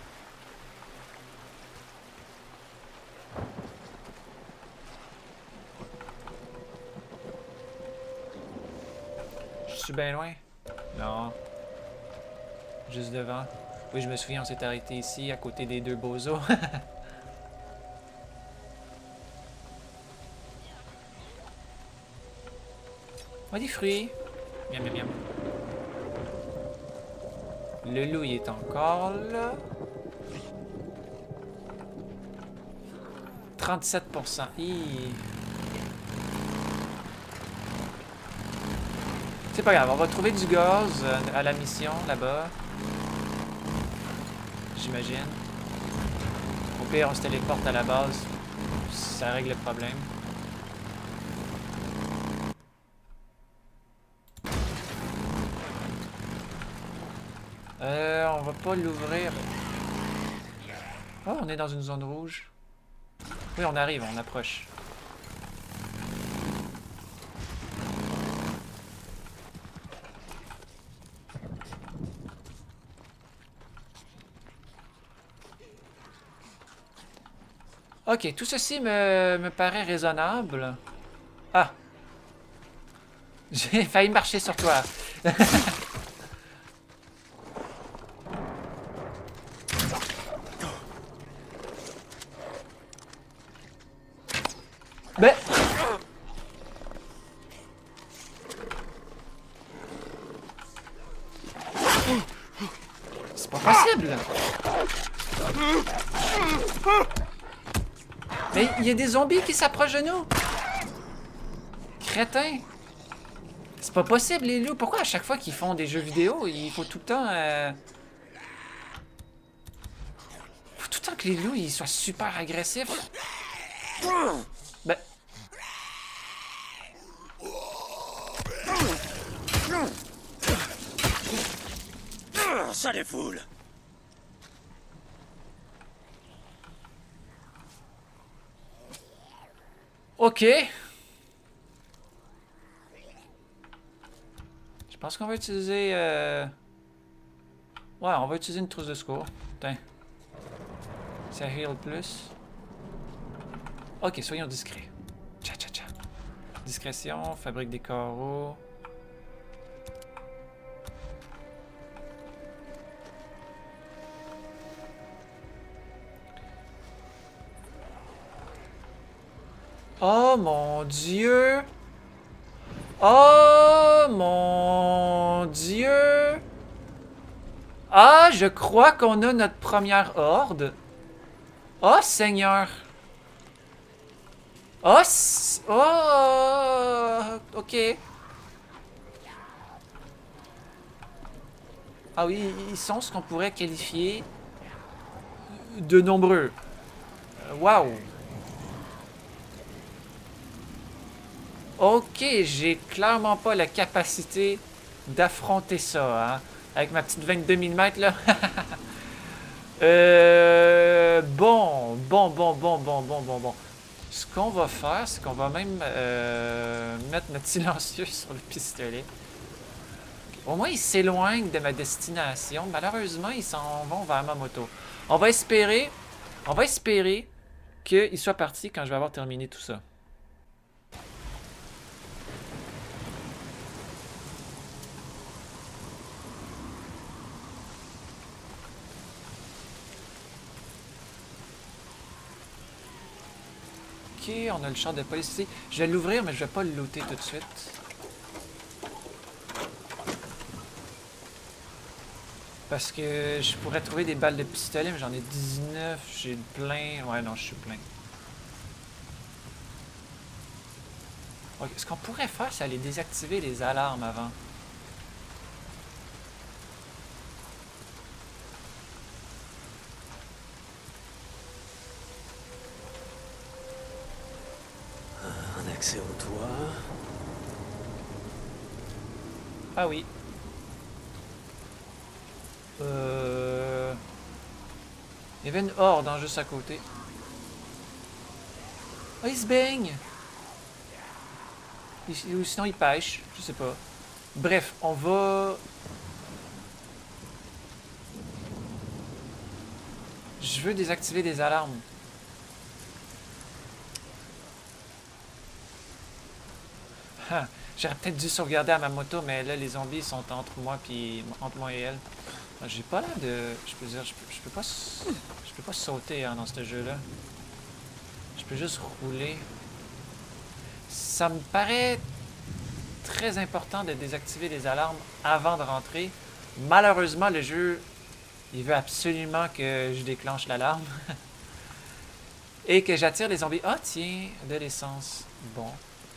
Je suis bien loin? Non. Juste devant. Oui, je me souviens, on s'est arrêté ici, à côté des deux bozos. Oh, des fruits. Miam, miam, miam. Le loup, il est encore là. 37%. Hi. C'est pas grave, on va trouver du gaz à la mission là-bas. J'imagine. Au pire, on se téléporte à la base. Ça règle le problème. On va pas l'ouvrir. Oh, on est dans une zone rouge. Oui, on arrive, on approche. Ok, tout ceci me paraît raisonnable. Ah! J'ai failli marcher sur toi. Ben... C'est pas possible! Mais il y a des zombies qui s'approchent de nous! Crétin! C'est pas possible, les loups! Pourquoi à chaque fois qu'ils font des jeux vidéo, il faut tout le temps... faut tout le temps que les loups ils soient super agressifs? Ben... Ça les foule. Ok. Je pense qu'on va utiliser... Ouais, on va utiliser une trousse de secours. Tiens. Ça heal plus. Ok, soyons discrets. Tcha tcha tcha. Discrétion, fabrique des carreaux. Oh mon Dieu! Oh mon Dieu! Ah, je crois qu'on a notre première horde. Oh Seigneur! Oh! Oh! Ok. Ah oui, ils sont ce qu'on pourrait qualifier de nombreux. Waouh! Ok, j'ai clairement pas la capacité d'affronter ça, hein. Avec ma petite 22 mm là. Bon. Ce qu'on va faire, c'est qu'on va même mettre notre silencieux sur le pistolet. Au moins, ils s'éloignent de ma destination. Malheureusement, ils s'en vont vers ma moto. On va espérer qu'ils soient partis quand je vais avoir terminé tout ça. Ok, on a le char de police ici. Je vais l'ouvrir, mais je vais pas le looter tout de suite. Parce que je pourrais trouver des balles de pistolet, mais j'en ai 19, j'ai plein. Ouais, non, je suis plein. Okay, ce qu'on pourrait faire, c'est aller désactiver les alarmes avant. Un accès au toit. Ah oui. Il y avait une horde hein, juste à côté. Oh, il se baigne! Ou sinon il pêche, je sais pas. Bref, on va... Je veux désactiver des alarmes. Ah, j'aurais peut-être dû sauvegarder à ma moto, mais là, les zombies sont entre moi et elle. J'ai pas l'air de... Je peux dire, je peux pas sauter hein, dans ce jeu-là. Je peux juste rouler. Ça me paraît très important de désactiver les alarmes avant de rentrer. Malheureusement, le jeu, il veut absolument que je déclenche l'alarme. Et que j'attire les zombies. Ah, tiens, de l'essence. Bon.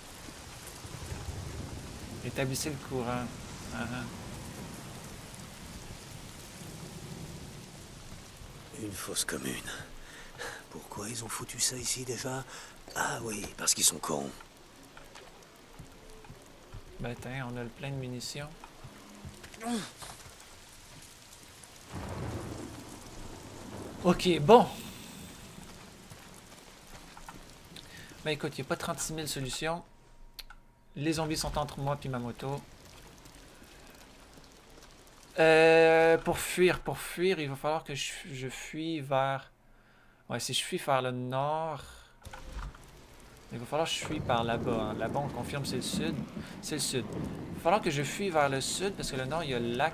Établissez le courant. Une fosse commune. Pourquoi ils ont foutu ça ici déjà? Ah oui, parce qu'ils sont cons. Ben tiens, on a le plein de munitions. Ok, bon. Ben écoute, il n'y a pas 36 000 solutions. Les zombies sont entre moi et ma moto. Pour fuir, il va falloir que je fuis vers... Ouais, si je fuis vers le nord... Il va falloir que je fuis par là-bas. Hein. Là-bas, on confirme c'est le sud. C'est le sud. Il va falloir que je fuis vers le sud parce que le nord, il y a le lac.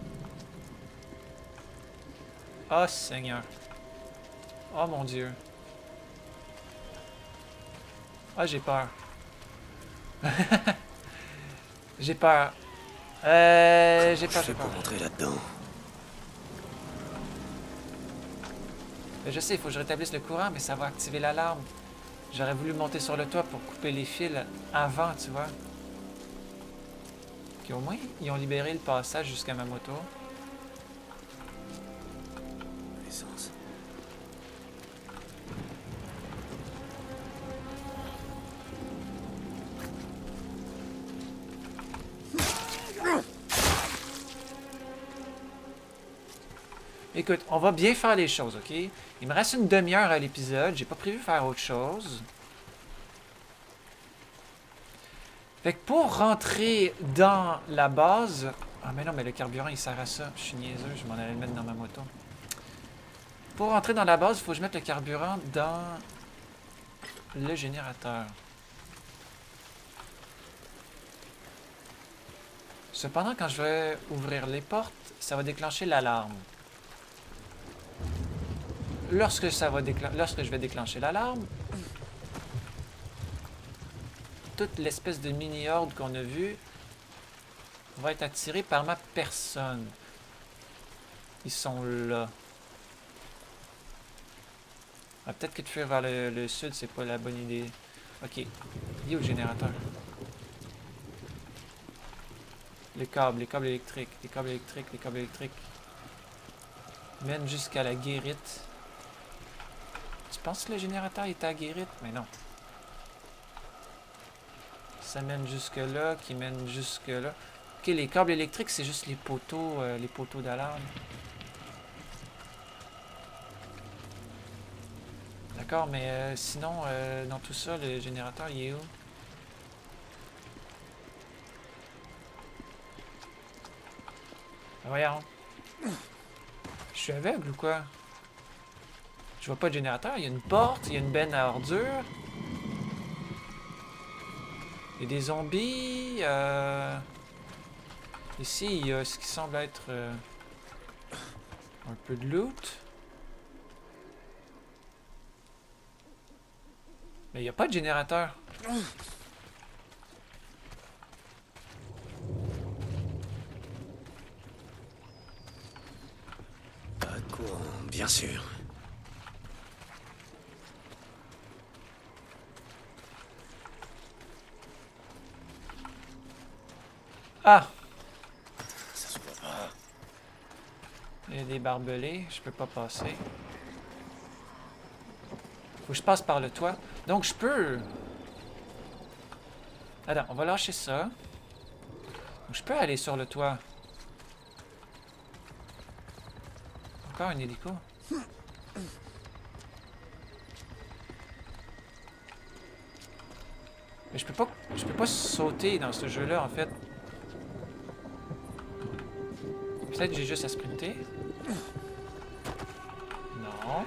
Oh, Seigneur. Oh, mon Dieu. Ah, j'ai peur. J'ai peur. J'ai peur. Pour rentrer là-dedans. Je sais, il faut que je rétablisse le courant, mais ça va activer l'alarme. J'aurais voulu monter sur le toit pour couper les fils avant, tu vois. Ok, au moins, ils ont libéré le passage jusqu'à ma moto. L'essence. Écoute, on va bien faire les choses, ok? Il me reste une demi-heure à l'épisode. J'ai pas prévu faire autre chose. Fait que pour rentrer dans la base... Ah mais non, mais le carburant il sert à ça. Je suis niaiseux, je m'en allais le mettre dans ma moto. Pour rentrer dans la base, il faut que je mette le carburant dans le générateur. Cependant, quand je vais ouvrir les portes, ça va déclencher l'alarme. Lorsque je vais déclencher l'alarme, toute l'espèce de mini-horde qu'on a vue va être attirée par ma personne. Ils sont là. Ah, peut-être que de fuir vers le sud, c'est pas la bonne idée. Ok. Il est où le générateur? Les câbles électriques, les câbles électriques mènent jusqu'à la guérite. Tu penses que le générateur est à la guérite? Mais non. Ça mène jusque là, qui mène jusque là. Ok, les câbles électriques, c'est juste les poteaux d'alarme. D'accord, mais sinon, dans tout ça, le générateur, il est où? Voyons. Je suis aveugle ou quoi? Je vois pas de générateur. Il y a une porte, il y a une benne à ordures. Il y a des zombies. Ici, il y a ce qui semble être un peu de loot. Mais il n'y a pas de générateur. Pas de courant, bien sûr. Ah! Ça se voit pas. Il y a des barbelés, je peux pas passer. Faut que je passe par le toit. Donc je peux... Attends, on va lâcher ça. Donc, je peux aller sur le toit. Encore un hélico. Mais je peux pas sauter dans ce jeu-là en fait. Peut-être que j'ai juste à sprinter. Non. bon.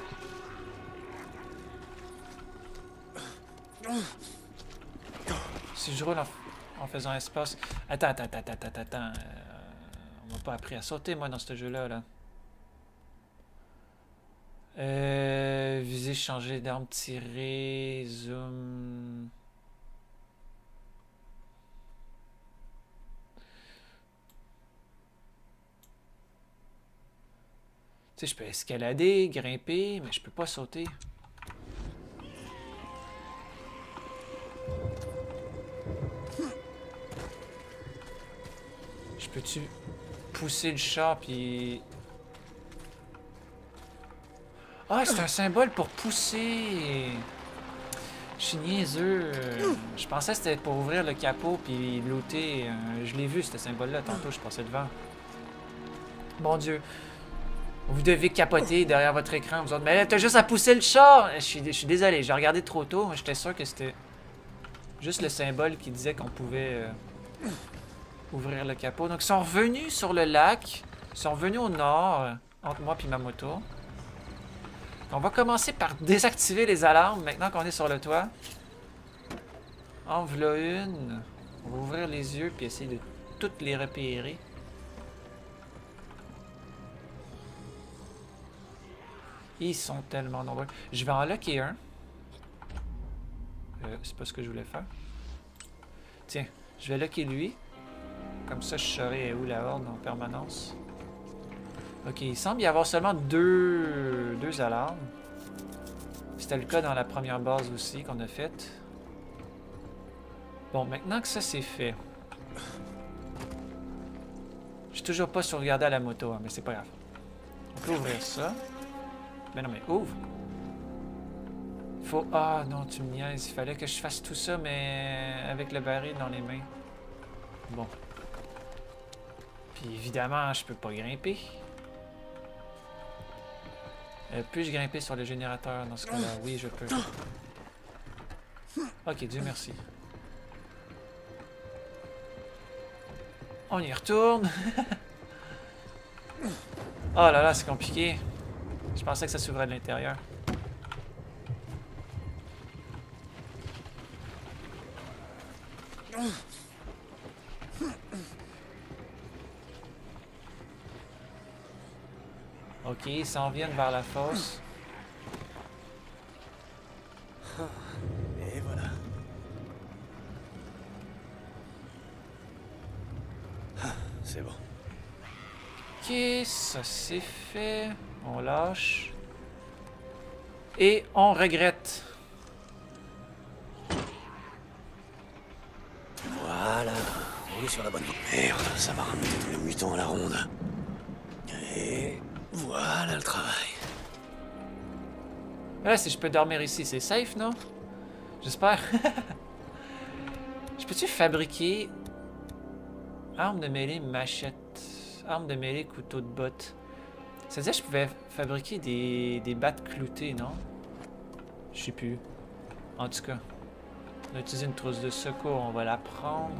Si je roule en faisant espace... Attends. On m'a pas appris à sauter, moi, dans ce jeu-là. Là. Viser, changer d'arme, tirer, zoom... Tu sais, je peux escalader, grimper, mais je peux pas sauter. Je peux-tu pousser le chat, puis... Ah, c'est un symbole pour pousser! Je suis niaiseux. Je pensais que c'était pour ouvrir le capot, puis looter. Je l'ai vu, ce symbole-là, tantôt, je passais devant. Mon Dieu. Vous devez capoter derrière votre écran, vous autres. Mais t'as juste à pousser le chat! Je suis désolé, j'ai regardé trop tôt. J'étais sûr que c'était juste le symbole qui disait qu'on pouvait ouvrir le capot. Donc, ils sont revenus sur le lac. Ils sont revenus au nord, entre moi et ma moto. On va commencer par désactiver les alarmes maintenant qu'on est sur le toit. En voilà une. On va ouvrir les yeux puis essayer de toutes les repérer. Ils sont tellement nombreux. Je vais en locker un. C'est pas ce que je voulais faire. Tiens, je vais locker lui. Comme ça, je saurai où la horde en permanence. Ok, il semble y avoir seulement deux alarmes. C'était le cas dans la première base aussi qu'on a faite. Bon, maintenant que ça c'est fait. J'ai toujours pas sauvegardé à la moto, hein, mais c'est pas grave. On peut ouvrir ça. Mais non, mais ouvre. Faut... Ah non, tu me niaises. Il fallait que je fasse tout ça, mais avec le baril dans les mains. Bon. Puis évidemment, je peux pas grimper. Puis-je grimper sur le générateur dans ce cas-là? Oui, je peux. Ok, Dieu merci. On y retourne. Oh là là, c'est compliqué. Je pensais que ça s'ouvrait de l'intérieur. Ok, ils s'en viennent vers la fosse. Et voilà. C'est bon. Ok, ça c'est fait. On lâche. Et on regrette. Voilà. On est sur la bonne voie. Merde, ça va ramener tous les mutants à la ronde. Et voilà le travail. Là, si je peux dormir ici, c'est safe, non? J'espère. Je peux-tu fabriquer... Arme de mêlée, machette. Arme de mêlée, couteau de botte. Ça veut dire que je pouvais fabriquer des battes cloutées, non? Je sais plus. En tout cas. On a utilisé une trousse de secours, on va la prendre.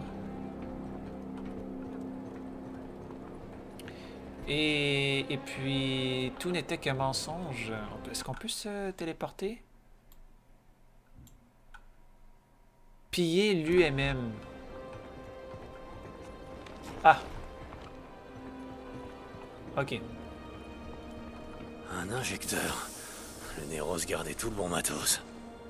Et puis, tout n'était qu'un mensonge. Est-ce qu'on peut se téléporter? Piller l'UMM. Ah. Ok. Un injecteur. Le Néros gardait tout le bon matos.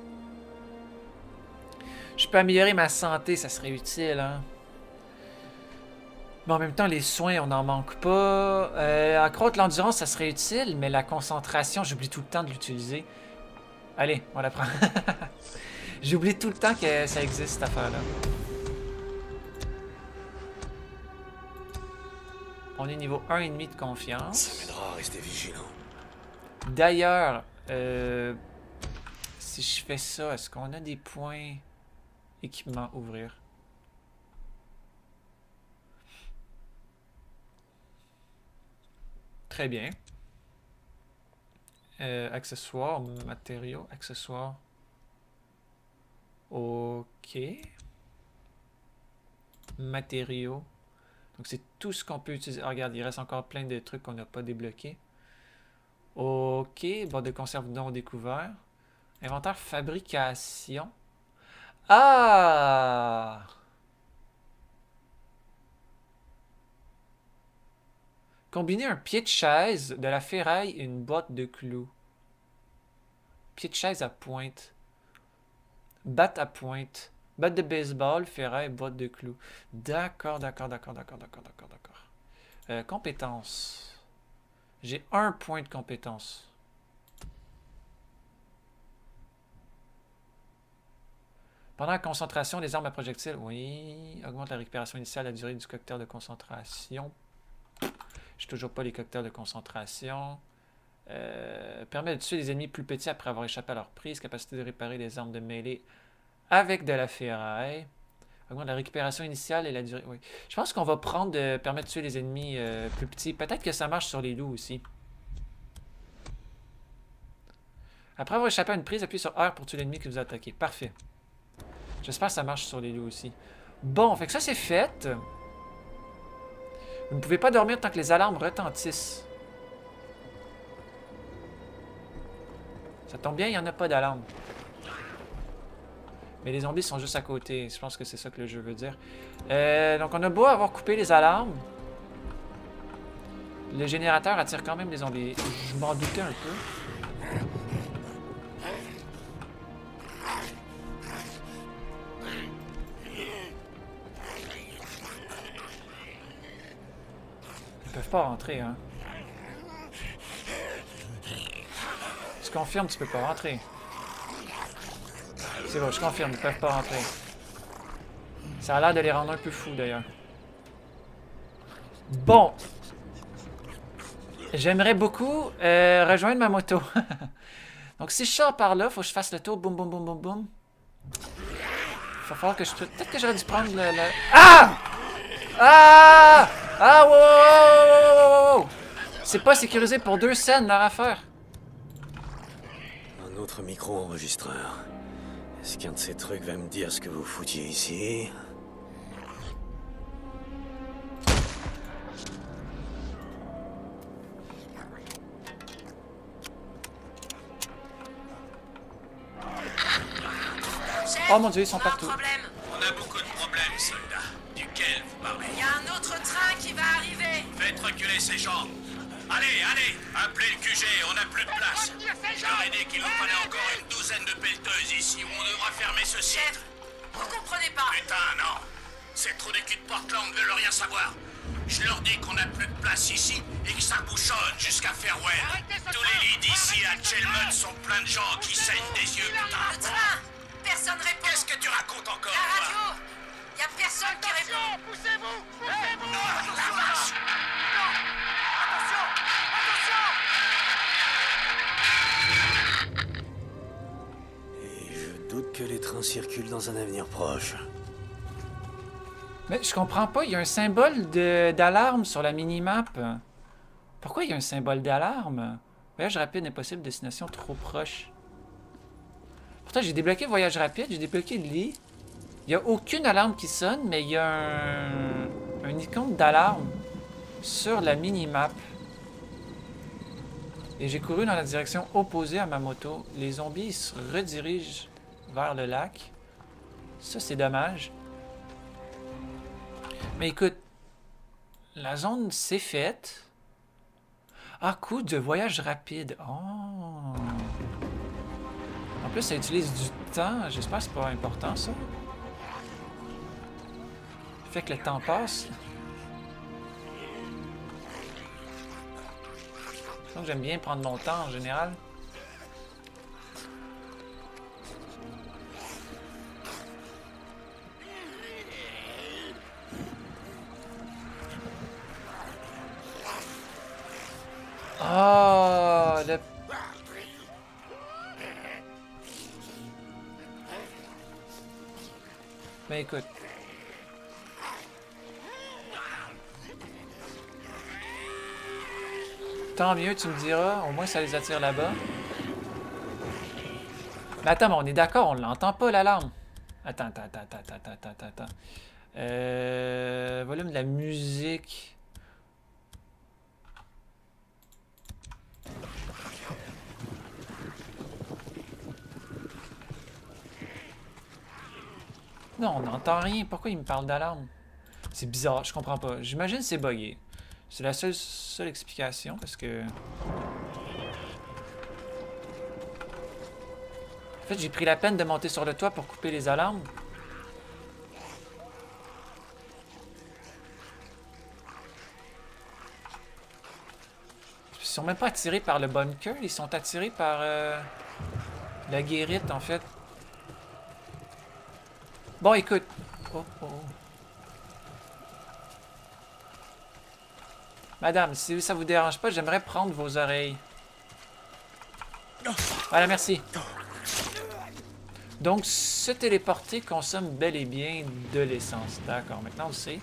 Je peux améliorer ma santé, ça serait utile, hein. Mais en même temps, les soins, on n'en manque pas. Accroître l'endurance, ça serait utile, mais la concentration, j'oublie tout le temps de l'utiliser. Allez, on la prend. J'oublie tout le temps que ça existe, cette affaire-là. On est niveau 1,5 de confiance. Ça m'aidera à rester vigilant. D'ailleurs, si je fais ça, est-ce qu'on a des points équipement ouvrir? Très bien. Accessoires, matériaux, accessoires. Ok. Matériaux. Donc c'est tout ce qu'on peut utiliser. Ah, regarde, il reste encore plein de trucs qu'on n'a pas débloqués. Ok, boîte de conserve non découvert. Inventaire fabrication. Ah! Combiner un pied de chaise, de la ferraille et une boîte de clous. Pied de chaise à pointe. Batte à pointe. Batte de baseball, ferraille, boîte de clous. D'accord. Compétences. J'ai 1 point de compétence. Pendant la concentration, les armes à projectiles. Oui. Augmente la récupération initiale, la durée du cocktail de concentration. J'ai toujours pas les cocktails de concentration. Permet de tuer des ennemis plus petits après avoir échappé à leur prise. Capacité de réparer les armes de mêlée avec de la ferraille. Augmente la récupération initiale et la durée. Oui. Je pense qu'on va prendre de permettre de tuer les ennemis plus petits. Peut-être que ça marche sur les loups aussi. Après avoir échappé à une prise, appuyez sur R pour tuer l'ennemi qui vous a attaqué. Parfait. J'espère que ça marche sur les loups aussi. Bon, fait que ça c'est fait. Vous ne pouvez pas dormir tant que les alarmes retentissent. Ça tombe bien, il n'y en a pas d'alarme. Mais les zombies sont juste à côté. Je pense que c'est ça que le jeu veut dire. Donc on a beau avoir coupé les alarmes. Le générateur attire quand même les zombies. Je m'en doutais un peu. Ils peuvent pas rentrer, hein. Je confirme, tu peux pas rentrer. C'est bon, je confirme, ils peuvent pas rentrer. Ça a l'air de les rendre un peu fous, d'ailleurs. Bon. J'aimerais beaucoup rejoindre ma moto. Donc, si je sors par là, faut que je fasse le tour. Boum, boum, boum, boum, boum. Il va falloir que je... Peut-être que j'aurais dû prendre le... Ah! Ah! Ah, wow, wow, wow, wow, wow. C'est pas sécurisé pour 2 scènes, leur affaire. Un autre micro-enregistreur. Est-ce qu'un de ces trucs va me dire ce que vous foutiez ici? Chef, Oh mon Dieu, ils sont on a un partout. problème. On a beaucoup de problèmes, soldat. Duquel vous parlez? Il y a un autre train qui va arriver. Faites reculer ces gens. Allez, allez, appelez le QG, on n'a plus de place. Je leur ai dit qu'il nous fallait encore une douzaine de pelleteuses ici où on devra fermer ce site. Chef, vous comprenez pas. Putain, non. Ces trous de cul de Portland veulent rien savoir. Je leur dis qu'on n'a plus de place ici et que ça bouchonne jusqu'à Fairwell. Tous les lits d'ici à Chelmsford sont pleins de gens qui saignent des yeux, putain. Le train, personne répond. Qu'est-ce que tu racontes encore, La toi? radio, y a personne qui répond. Poussez-vous, poussez-vous. Non, la vache. Et je doute que les trains circulent dans un avenir proche. Mais je comprends pas, il y a un symbole d'alarme sur la minimap. Pourquoi il y a un symbole d'alarme? Voyage rapide impossible, destination trop proche. Pourtant, j'ai débloqué voyage rapide, j'ai débloqué le lit. Il n'y a aucune alarme qui sonne, mais il y a un icône d'alarme sur la minimap. Et j'ai couru dans la direction opposée à ma moto. Les zombies se redirigent vers le lac. Ça, c'est dommage. Mais écoute, la zone s'est faite. Ah, coup de voyage rapide. Oh. En plus, ça utilise du temps. J'espère que c'est pas important, ça. Fait que le temps passe. Donc, j'aime bien prendre mon temps en général. Oh, le... Mais écoute. Tant mieux, tu me diras. Au moins, ça les attire là-bas. Mais attends, mais on est d'accord, on l'entend pas, l'alarme. Attends. Volume de la musique. Non, on n'entend rien. Pourquoi il me parle d'alarme? C'est bizarre, je comprends pas. J'imagine que c'est buggé. C'est la seule explication, parce que... En fait, j'ai pris la peine de monter sur le toit pour couper les alarmes. Ils sont même pas attirés par le bunker, ils sont attirés par la guérite, en fait. Bon, écoute. Oh, oh, oh. Madame, si ça vous dérange pas, j'aimerais prendre vos oreilles. Voilà, merci. Donc, se téléporter consomme bel et bien de l'essence. D'accord, maintenant on le sait.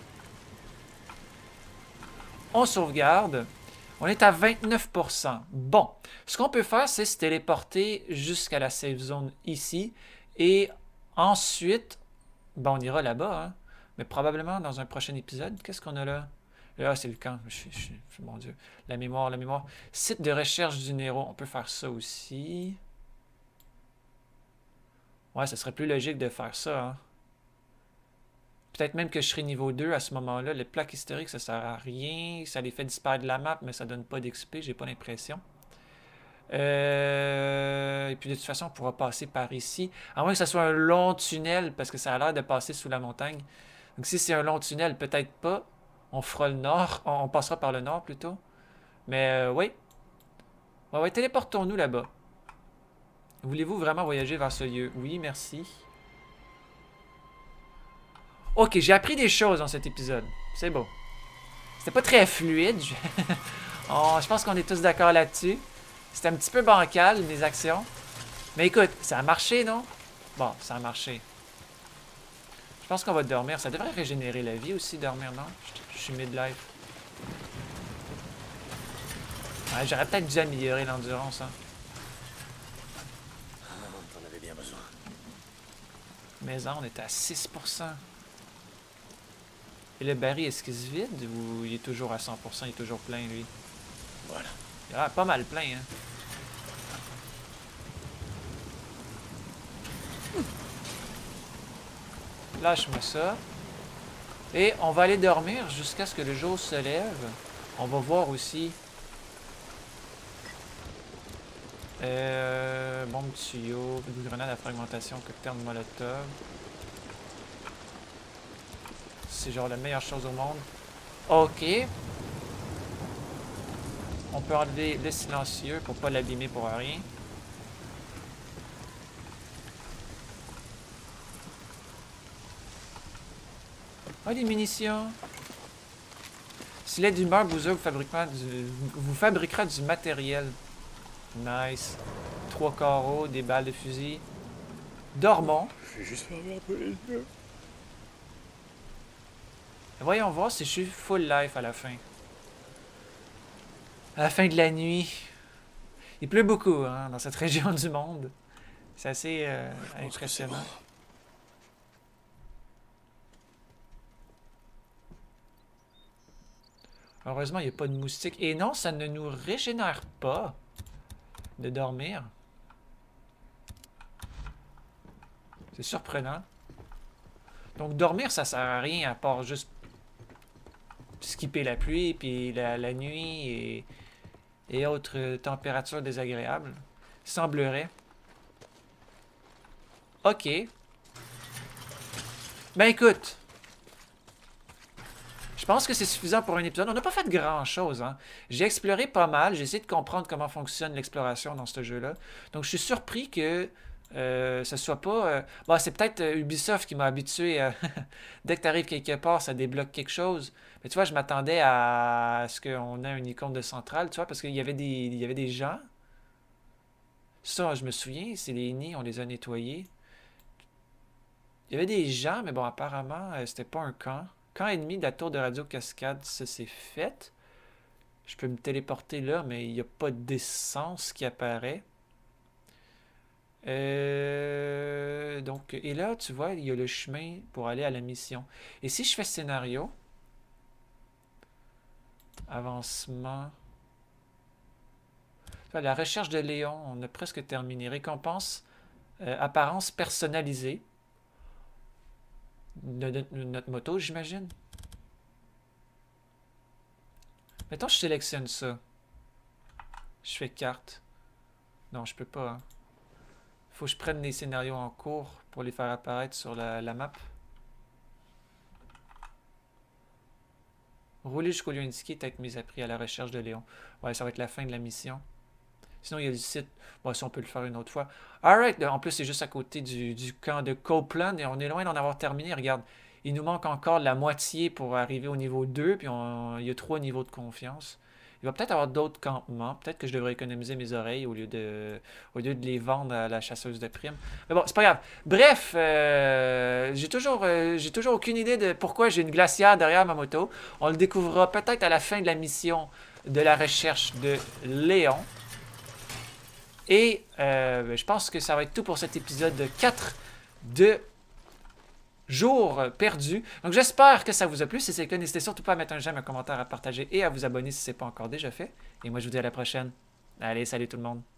On sauvegarde. On est à 29%. Bon, ce qu'on peut faire, c'est se téléporter jusqu'à la safe zone ici. Et ensuite, bon, on ira là-bas, hein, mais probablement dans un prochain épisode. Qu'est-ce qu'on a là? Là, c'est le camp. Mon Dieu. La mémoire, la mémoire. Site de recherche du Nero. On peut faire ça aussi. Ouais, ce serait plus logique de faire ça, hein. Peut-être même que je serai niveau 2 à ce moment-là. Les plaques historiques, ça sert à rien. Ça les fait disparaître de la map, mais ça donne pas d'XP, j'ai pas l'impression. Et puis de toute façon, on pourra passer par ici. À moins que ça soit un long tunnel, parce que ça a l'air de passer sous la montagne. Donc si c'est un long tunnel, peut-être pas. On fera le nord. On passera par le nord plutôt. Mais oui. Ouais, téléportons-nous là-bas. Voulez-vous vraiment voyager vers ce lieu? Oui, merci. Ok, j'ai appris des choses dans cet épisode. C'est beau. C'était pas très fluide. Je pense qu'on est tous d'accord là-dessus. C'était un petit peu bancal, mes actions. Mais écoute, ça a marché, non? Bon, ça a marché. Je pense qu'on va dormir. Ça devrait régénérer la vie aussi, dormir, non? Je suis midlife. Ouais, j'aurais peut-être dû améliorer l'endurance, hein. T'en avais bien besoin. Mais on est à 6%. Et le baril, est-ce qu'il se vide ou il est toujours à 100%? Il est toujours plein, lui? Voilà. Il a pas mal plein, hein. Lâche-moi ça. Et on va aller dormir jusqu'à ce que le jour se lève. On va voir aussi. Bombe de tuyau, grenade à fragmentation, cocktail de molotov. C'est genre la meilleure chose au monde. Ok. On peut enlever le silencieux pour pas l'abîmer pour rien. Ah, des munitions. Silet d'humeur, boozer vous fabriquera du matériel. Nice. 3 carreaux, des balles de fusil. Dormons. Je vais juste fermer un peu les yeux. Voyons voir si je suis full life à la fin. À la fin de la nuit. Il pleut beaucoup, hein, dans cette région du monde. C'est assez impressionnant. Heureusement, il n'y a pas de moustiques. Et non, ça ne nous régénère pas de dormir. C'est surprenant. Donc, dormir, ça sert à rien à part juste skipper la pluie, puis la nuit et autres températures désagréables. Semblerait. Ok. Ben écoute. Je pense que c'est suffisant pour un épisode. On n'a pas fait grand-chose, hein. J'ai exploré pas mal. J'ai essayé de comprendre comment fonctionne l'exploration dans ce jeu-là. Donc, je suis surpris que ce soit pas... Bon, c'est peut-être Ubisoft qui m'a habitué à... Dès que tu arrives quelque part, ça débloque quelque chose. Mais tu vois, je m'attendais à ce qu'on ait une icône de centrale, tu vois, parce qu'il y avait des gens. Ça, je me souviens, c'est les nids, on les a nettoyés. Il y avait des gens, mais bon, apparemment, c'était pas un camp. Camp ennemi de la tour de radio cascade, ça c'est fait. Je peux me téléporter là, mais il n'y a pas d'essence qui apparaît. Donc, et là, tu vois, il y a le chemin pour aller à la mission. Et si je fais scénario, avancement, la recherche de Léon, on a presque terminé. Récompense, apparence personnalisée. notre moto, j'imagine. Mettons, je sélectionne ça. Je fais carte. Non, je peux pas. Hein. Faut que je prenne les scénarios en cours pour les faire apparaître sur la map. Rouler jusqu'au lieu indiqué est avec mes appris à la recherche de Léon. Ouais, ça va être la fin de la mission. Sinon, il y a le site. Bon, si on peut le faire une autre fois. Alright, en plus, c'est juste à côté du camp de Copeland et on est loin d'en avoir terminé. Regarde, il nous manque encore la moitié pour arriver au niveau 2, puis il y a 3 niveaux de confiance. Il va peut-être avoir d'autres campements. Peut-être que je devrais économiser mes oreilles au lieu de les vendre à la chasseuse de primes. Mais bon, c'est pas grave. Bref, j'ai toujours aucune idée de pourquoi j'ai une glacière derrière ma moto. On le découvrira peut-être à la fin de la mission de la recherche de Léon. Et je pense que ça va être tout pour cet épisode de 4 de Jours perdus. Donc j'espère que ça vous a plu. Si c'est le cas, n'hésitez surtout pas à mettre un j'aime, un commentaire, à partager et à vous abonner si ce n'est pas encore déjà fait. Et moi je vous dis à la prochaine. Allez, salut tout le monde.